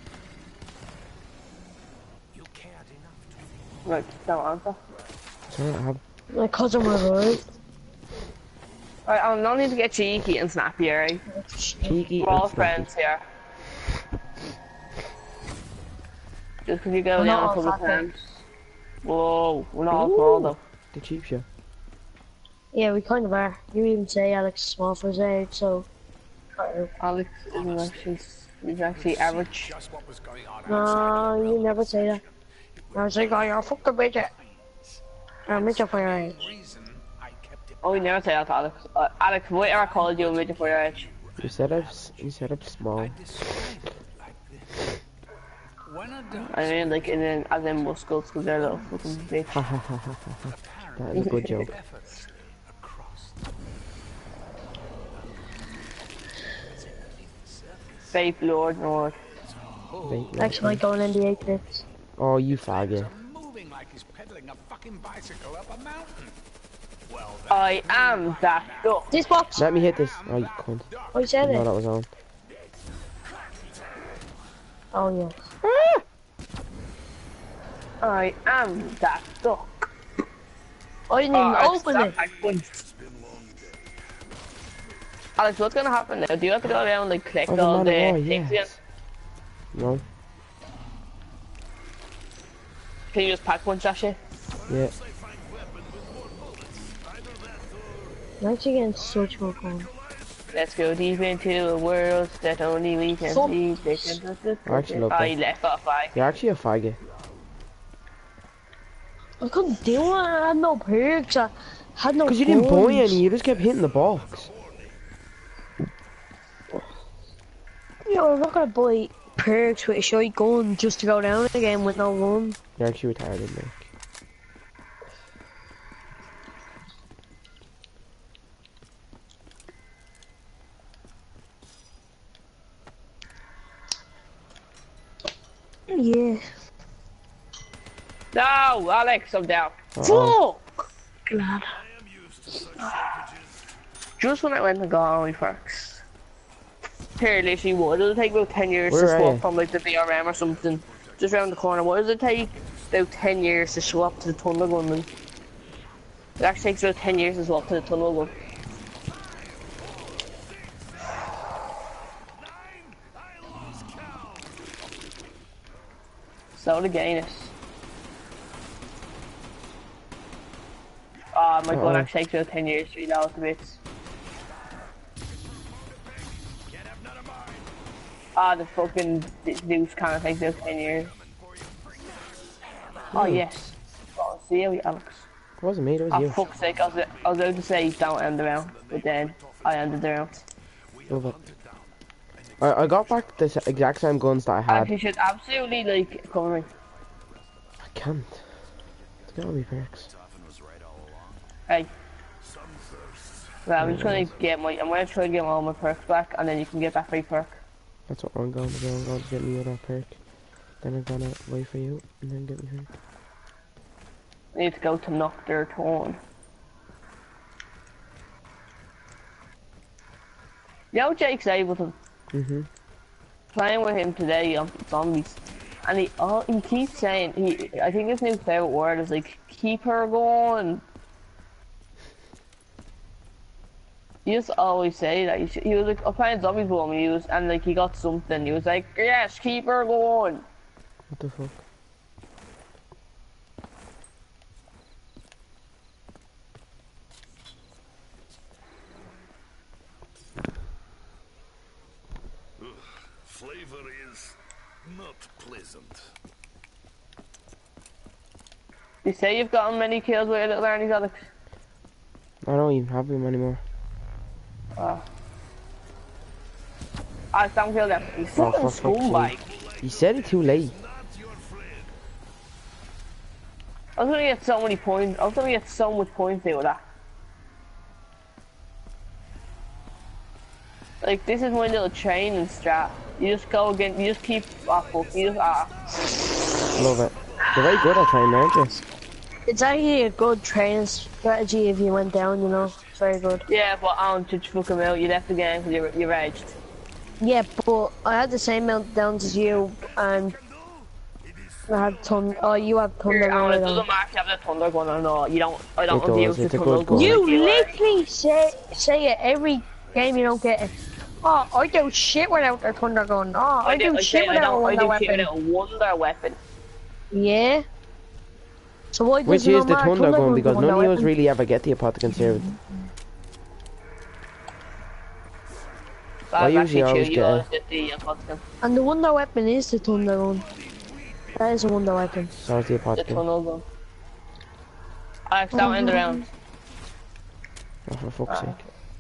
Speaker 6: You cared enough to
Speaker 1: Right, don't answer.
Speaker 2: Sorry, I have.
Speaker 3: My cousin was right.
Speaker 1: Alright, I don't need to get cheeky and snappy, alright?
Speaker 2: Cheeky.
Speaker 1: We're all
Speaker 2: and snappy.
Speaker 1: friends here. Just because you go
Speaker 3: We're
Speaker 1: down
Speaker 3: not
Speaker 1: a
Speaker 3: all
Speaker 1: couple of
Speaker 3: fat
Speaker 1: times. Whoa, we're not all small though.
Speaker 2: The cheap shot.
Speaker 3: Yeah, we kind of are. You even say Alex is small for his age, so.
Speaker 1: Alex isn't actually, he's actually average.
Speaker 6: just what was going on.
Speaker 3: No, you never say that. I was like, oh, you're a fucking midget. You're a midget for your age.
Speaker 6: Reason I kept it.
Speaker 1: Oh, we never say that to Alex. Alex, what ever called you a midget for your age?
Speaker 2: You said I'm small.
Speaker 6: Describe it like this. When a dog
Speaker 1: I mean, like, as in muscles, because they're a little fucking bitch.
Speaker 2: Ha ha ha ha ha. That is a good joke.
Speaker 6: efforts across
Speaker 1: Babe Lord Nord.
Speaker 2: Wait,
Speaker 3: Alex might go in NBA clips.
Speaker 2: oh, you faggot.
Speaker 6: moving like he's pedaling a fucking bicycle up a mountain.
Speaker 1: I am that duck.
Speaker 3: This box!
Speaker 2: Let me hit this. Oh, you cunt.
Speaker 3: Oh, you said
Speaker 2: No,
Speaker 3: it.
Speaker 2: that was on.
Speaker 3: Oh, yeah.
Speaker 1: I am that duck.
Speaker 3: I didn't even
Speaker 1: Alex,
Speaker 3: open
Speaker 1: stop
Speaker 3: it.
Speaker 1: that cunt. Alex, what's gonna happen now? Do you have to go down and like collect
Speaker 2: Oh, the
Speaker 1: all the
Speaker 2: man of war,
Speaker 1: things again?
Speaker 2: yes. No.
Speaker 1: Can you just pack punch that shit?
Speaker 2: Yeah.
Speaker 3: I'm actually getting such more fun.
Speaker 1: Let's go deep into a world that only we can
Speaker 3: Stop.
Speaker 1: see.
Speaker 2: I actually love
Speaker 1: Oh,
Speaker 2: that.
Speaker 1: you left off, I.
Speaker 2: You're actually a faggot.
Speaker 3: I couldn't do it. I had no perks. I had no
Speaker 2: Because you didn't buy
Speaker 3: guns.
Speaker 2: any, you just kept hitting the box.
Speaker 3: Yo, I'm not gonna buy perks with a shite gun just to go down again with no gun.
Speaker 2: You're actually retarded, Nick.
Speaker 3: Yeah.
Speaker 1: No, Alex, I'm down.
Speaker 2: Uh-oh.
Speaker 1: Fuck!
Speaker 3: Glad.
Speaker 1: Just when I went and got all my perks. Here, literally would. It'll take about 10 years
Speaker 2: Where
Speaker 1: to
Speaker 2: are
Speaker 1: swap
Speaker 2: you?
Speaker 1: from like the BRM or something just round the corner. What does it take? About 10 years to swap to the Thunder Gun. Then? It actually takes about 10 years to swap to the Thunder Gun. So the gain is. My gun actually takes about 10 years to reload the bits. The fucking Zeus kind of takes about 10 years. Oh yes. Oh, see you, Alex.
Speaker 2: It wasn't me, it was you.
Speaker 1: Oh fuck's sake, I was about to say don't end the round, but then I ended the round.
Speaker 2: Love it. I got back the exact same guns that I had.
Speaker 1: You should absolutely like cover me.
Speaker 2: I can't. It's gotta be perks.
Speaker 1: Hey. Well, I'm just gonna I'm gonna try to get all my perks back, and then you can get that free perk.
Speaker 2: That's what I'm going to do. I'm going to get me that perk. Then I'm gonna wait for you, and then get me perk.
Speaker 1: I need to go to Nocturne Torn. You know Jake's Ableton? Playing with him today on zombies. And he keeps saying, I think his new favourite word is like, keep her going. He just always say that. He was like, I'm playing zombies with him, and like he got something. He was like, yes, keep her going.
Speaker 2: What the fuck?
Speaker 5: Flavor is not pleasant.
Speaker 1: You say you've gotten many kills with your little Arnie's, Alex?
Speaker 2: I don't even have him anymore.
Speaker 1: I don't kill them. You fucking scumbag.
Speaker 2: You said it too late.
Speaker 1: I was gonna get so many points. I was gonna get so much points out of that. Like, this is my little training strat. You just go again, you just keep, fuck, you just,
Speaker 2: Love it. You're very good at training, aren't you?
Speaker 3: It's actually a good training strategy if you went down, you know. It's very good.
Speaker 1: Yeah, but I don't just fuck him out. You left the game because you raged.
Speaker 3: Yeah, but I had the same meltdowns as you, and I had you have Thunder
Speaker 1: It
Speaker 3: Gun.
Speaker 1: doesn't matter if you have the Thunder Gun or not. You don't. I don't
Speaker 2: It
Speaker 1: abuse
Speaker 2: does,
Speaker 1: the
Speaker 2: it's a
Speaker 1: Thunder
Speaker 2: good
Speaker 1: Gun.
Speaker 2: gun.
Speaker 3: You literally say it every game you don't get it. Oh, I do shit without the Thunder Gun. Oh, I do shit without a Wonder Weapon.
Speaker 1: Shit without a Wonder Weapon.
Speaker 3: Yeah. So why does
Speaker 2: Which
Speaker 3: it
Speaker 2: is
Speaker 3: not
Speaker 2: the
Speaker 3: matter?
Speaker 2: Thunder Gun,
Speaker 3: Gun's
Speaker 2: because
Speaker 3: the
Speaker 2: none of
Speaker 3: Wonder
Speaker 2: you
Speaker 3: Weapon.
Speaker 2: really ever get the Apothicon Serum. I usually always get it.
Speaker 1: the Apothicon.
Speaker 3: And the Wonder Weapon is the Thunder Gun. That is a Wonder Weapon.
Speaker 2: So is the
Speaker 1: The
Speaker 2: Apothicon.
Speaker 1: Tunnel Gun. Alex, don't end the round.
Speaker 2: Oh, for fuck's sake.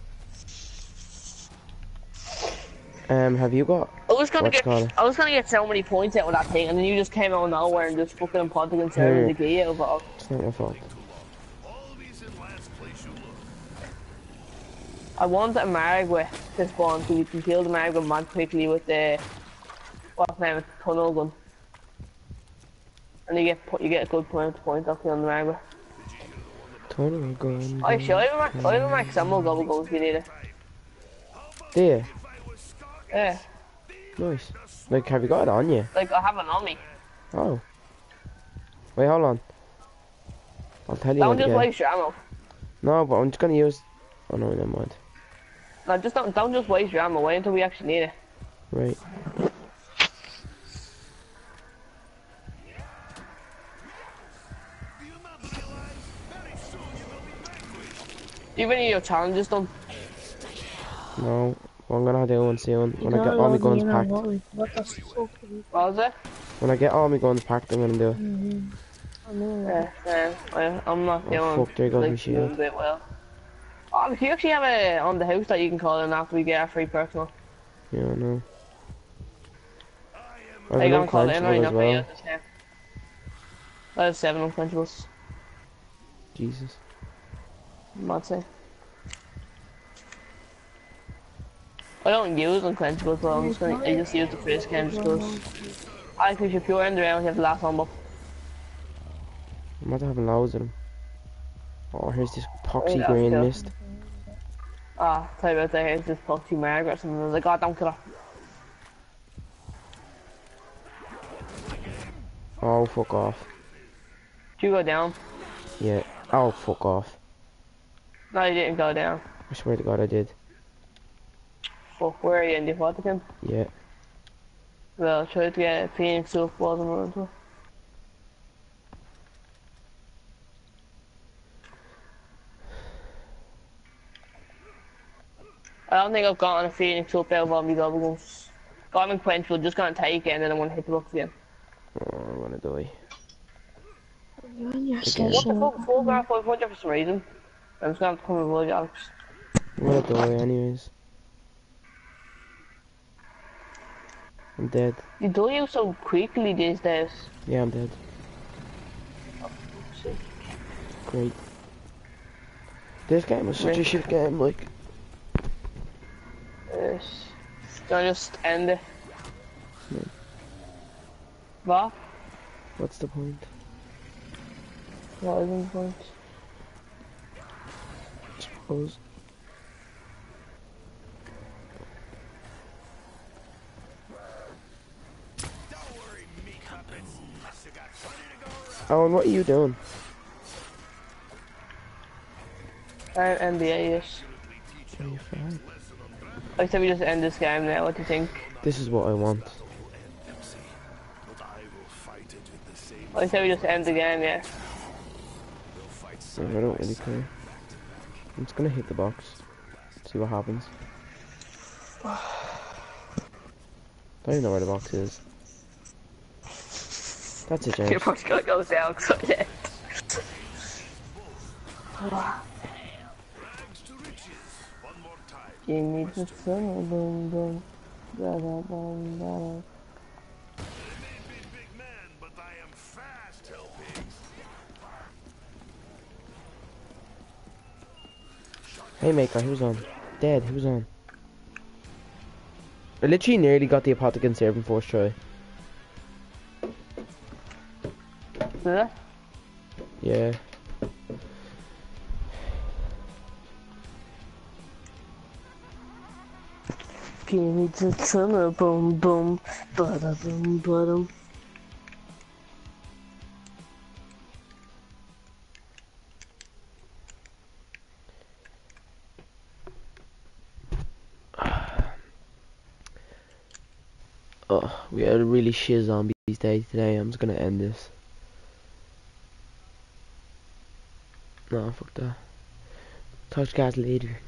Speaker 2: Have you got?
Speaker 1: I was gonna
Speaker 2: what's
Speaker 1: get so many points out of that thing, and then you just came out of nowhere and just fucking Apothicon Serum the key out of it.
Speaker 2: It's not your fault.
Speaker 5: Always in last place you look.
Speaker 1: I want a Margwa to spawn so you can kill the Margwa man quickly with the what's name, Tunnel Gun. And you get a good point off killing the Margwa.
Speaker 2: Tunnel Gun.
Speaker 1: Oh sure, I have a max ammo gobble guns if you need it.
Speaker 2: There.
Speaker 1: Yeah.
Speaker 2: Nice. Like, have you got it on you?
Speaker 1: Like I have it on me.
Speaker 2: Oh. Wait, hold on. I'll tell you
Speaker 1: Don't
Speaker 2: what
Speaker 1: just
Speaker 2: to get.
Speaker 1: waste your ammo.
Speaker 2: No, but I'm just gonna use... Oh no, never mind.
Speaker 1: No, just don't just waste your ammo. Wait until we actually need it.
Speaker 2: Right.
Speaker 1: Even if your challenges don't.
Speaker 2: No. Well, I'm gonna do one soon. When I get all my guns packed.
Speaker 3: What the fuck?
Speaker 1: What was it?
Speaker 2: When I get all my guns packed, I'm gonna do it.
Speaker 1: I'm not doing.
Speaker 2: Oh, fuck, there goes my
Speaker 1: like,
Speaker 2: shield.
Speaker 1: doing a bit well. Oh, if you actually have it on the house that you can call in after we get our free perks now.
Speaker 2: Yeah, I know. I
Speaker 1: Are
Speaker 2: have
Speaker 1: you
Speaker 2: an
Speaker 1: gonna call it in or are you
Speaker 2: unquenchable
Speaker 1: not
Speaker 2: as
Speaker 1: gonna
Speaker 2: well.
Speaker 1: use this now? I have 7 unquenchables.
Speaker 2: Jesus.
Speaker 1: I'd say. I don't use unquenchables, but I just use the first game just because. I think if you're pure in the round, you have the last one, but
Speaker 2: I'm not having loads of them. Oh, here's this poxy
Speaker 1: Yeah,
Speaker 2: green
Speaker 1: yeah.
Speaker 2: mist.
Speaker 1: tell you about that, here's this Puffy Margaret or something. I was like, oh, don't kill her.
Speaker 2: Oh, fuck off.
Speaker 1: Did you go down?
Speaker 2: Yeah. Oh, fuck off.
Speaker 1: No, you didn't go down.
Speaker 2: I swear to God I did.
Speaker 1: Fuck, where are you in the Vatican?
Speaker 2: Yeah.
Speaker 1: Well, try to get a Phoenix up, wasn't it? I don't think I've gotten a Phoenix up out of all my goblins. Got him in Quenchful, just gonna take it and then I want to hit the box again.
Speaker 2: Oh, I wanna die.
Speaker 3: You and your
Speaker 2: Again.
Speaker 1: What the
Speaker 3: session.
Speaker 1: fuck? 4,500 for some reason. I'm just gonna have to come and avoid Alex.
Speaker 2: I'm gonna die anyways. I'm dead.
Speaker 1: You die you so quickly these days.
Speaker 2: Yeah, I'm dead. Great. This game was such a shit game, like.
Speaker 1: Yes. Can I just end it?
Speaker 2: No.
Speaker 1: What?
Speaker 2: What's the point?
Speaker 1: What isn't the point?
Speaker 2: Suppose. Oh, and what are you doing?
Speaker 1: NBA, yes.
Speaker 2: Are you fine?
Speaker 1: I said we just end this game now, what do you think?
Speaker 2: This is what I want.
Speaker 1: I said we just end the game, yeah.
Speaker 2: I don't really care. I'm just gonna hit the box. See what happens. Don't even know where the box is. That's it,
Speaker 1: You're
Speaker 2: James.
Speaker 1: probably gonna go down, so yeah. Give me the summer, boom, boom. Da, da, da, da, da.
Speaker 5: Big man, but I am fast, hell pigs.
Speaker 2: Hey Maker, who's on? Dead, who's on? I literally nearly got the Apothicon serve in first try.
Speaker 1: Yeah?
Speaker 2: Yeah.
Speaker 1: Give me the summer, boom, boom. Bada, boom, bada.
Speaker 2: Oh, we had a really shit zombies day today. I'm just gonna end this. No, fuck that. Touch guys later.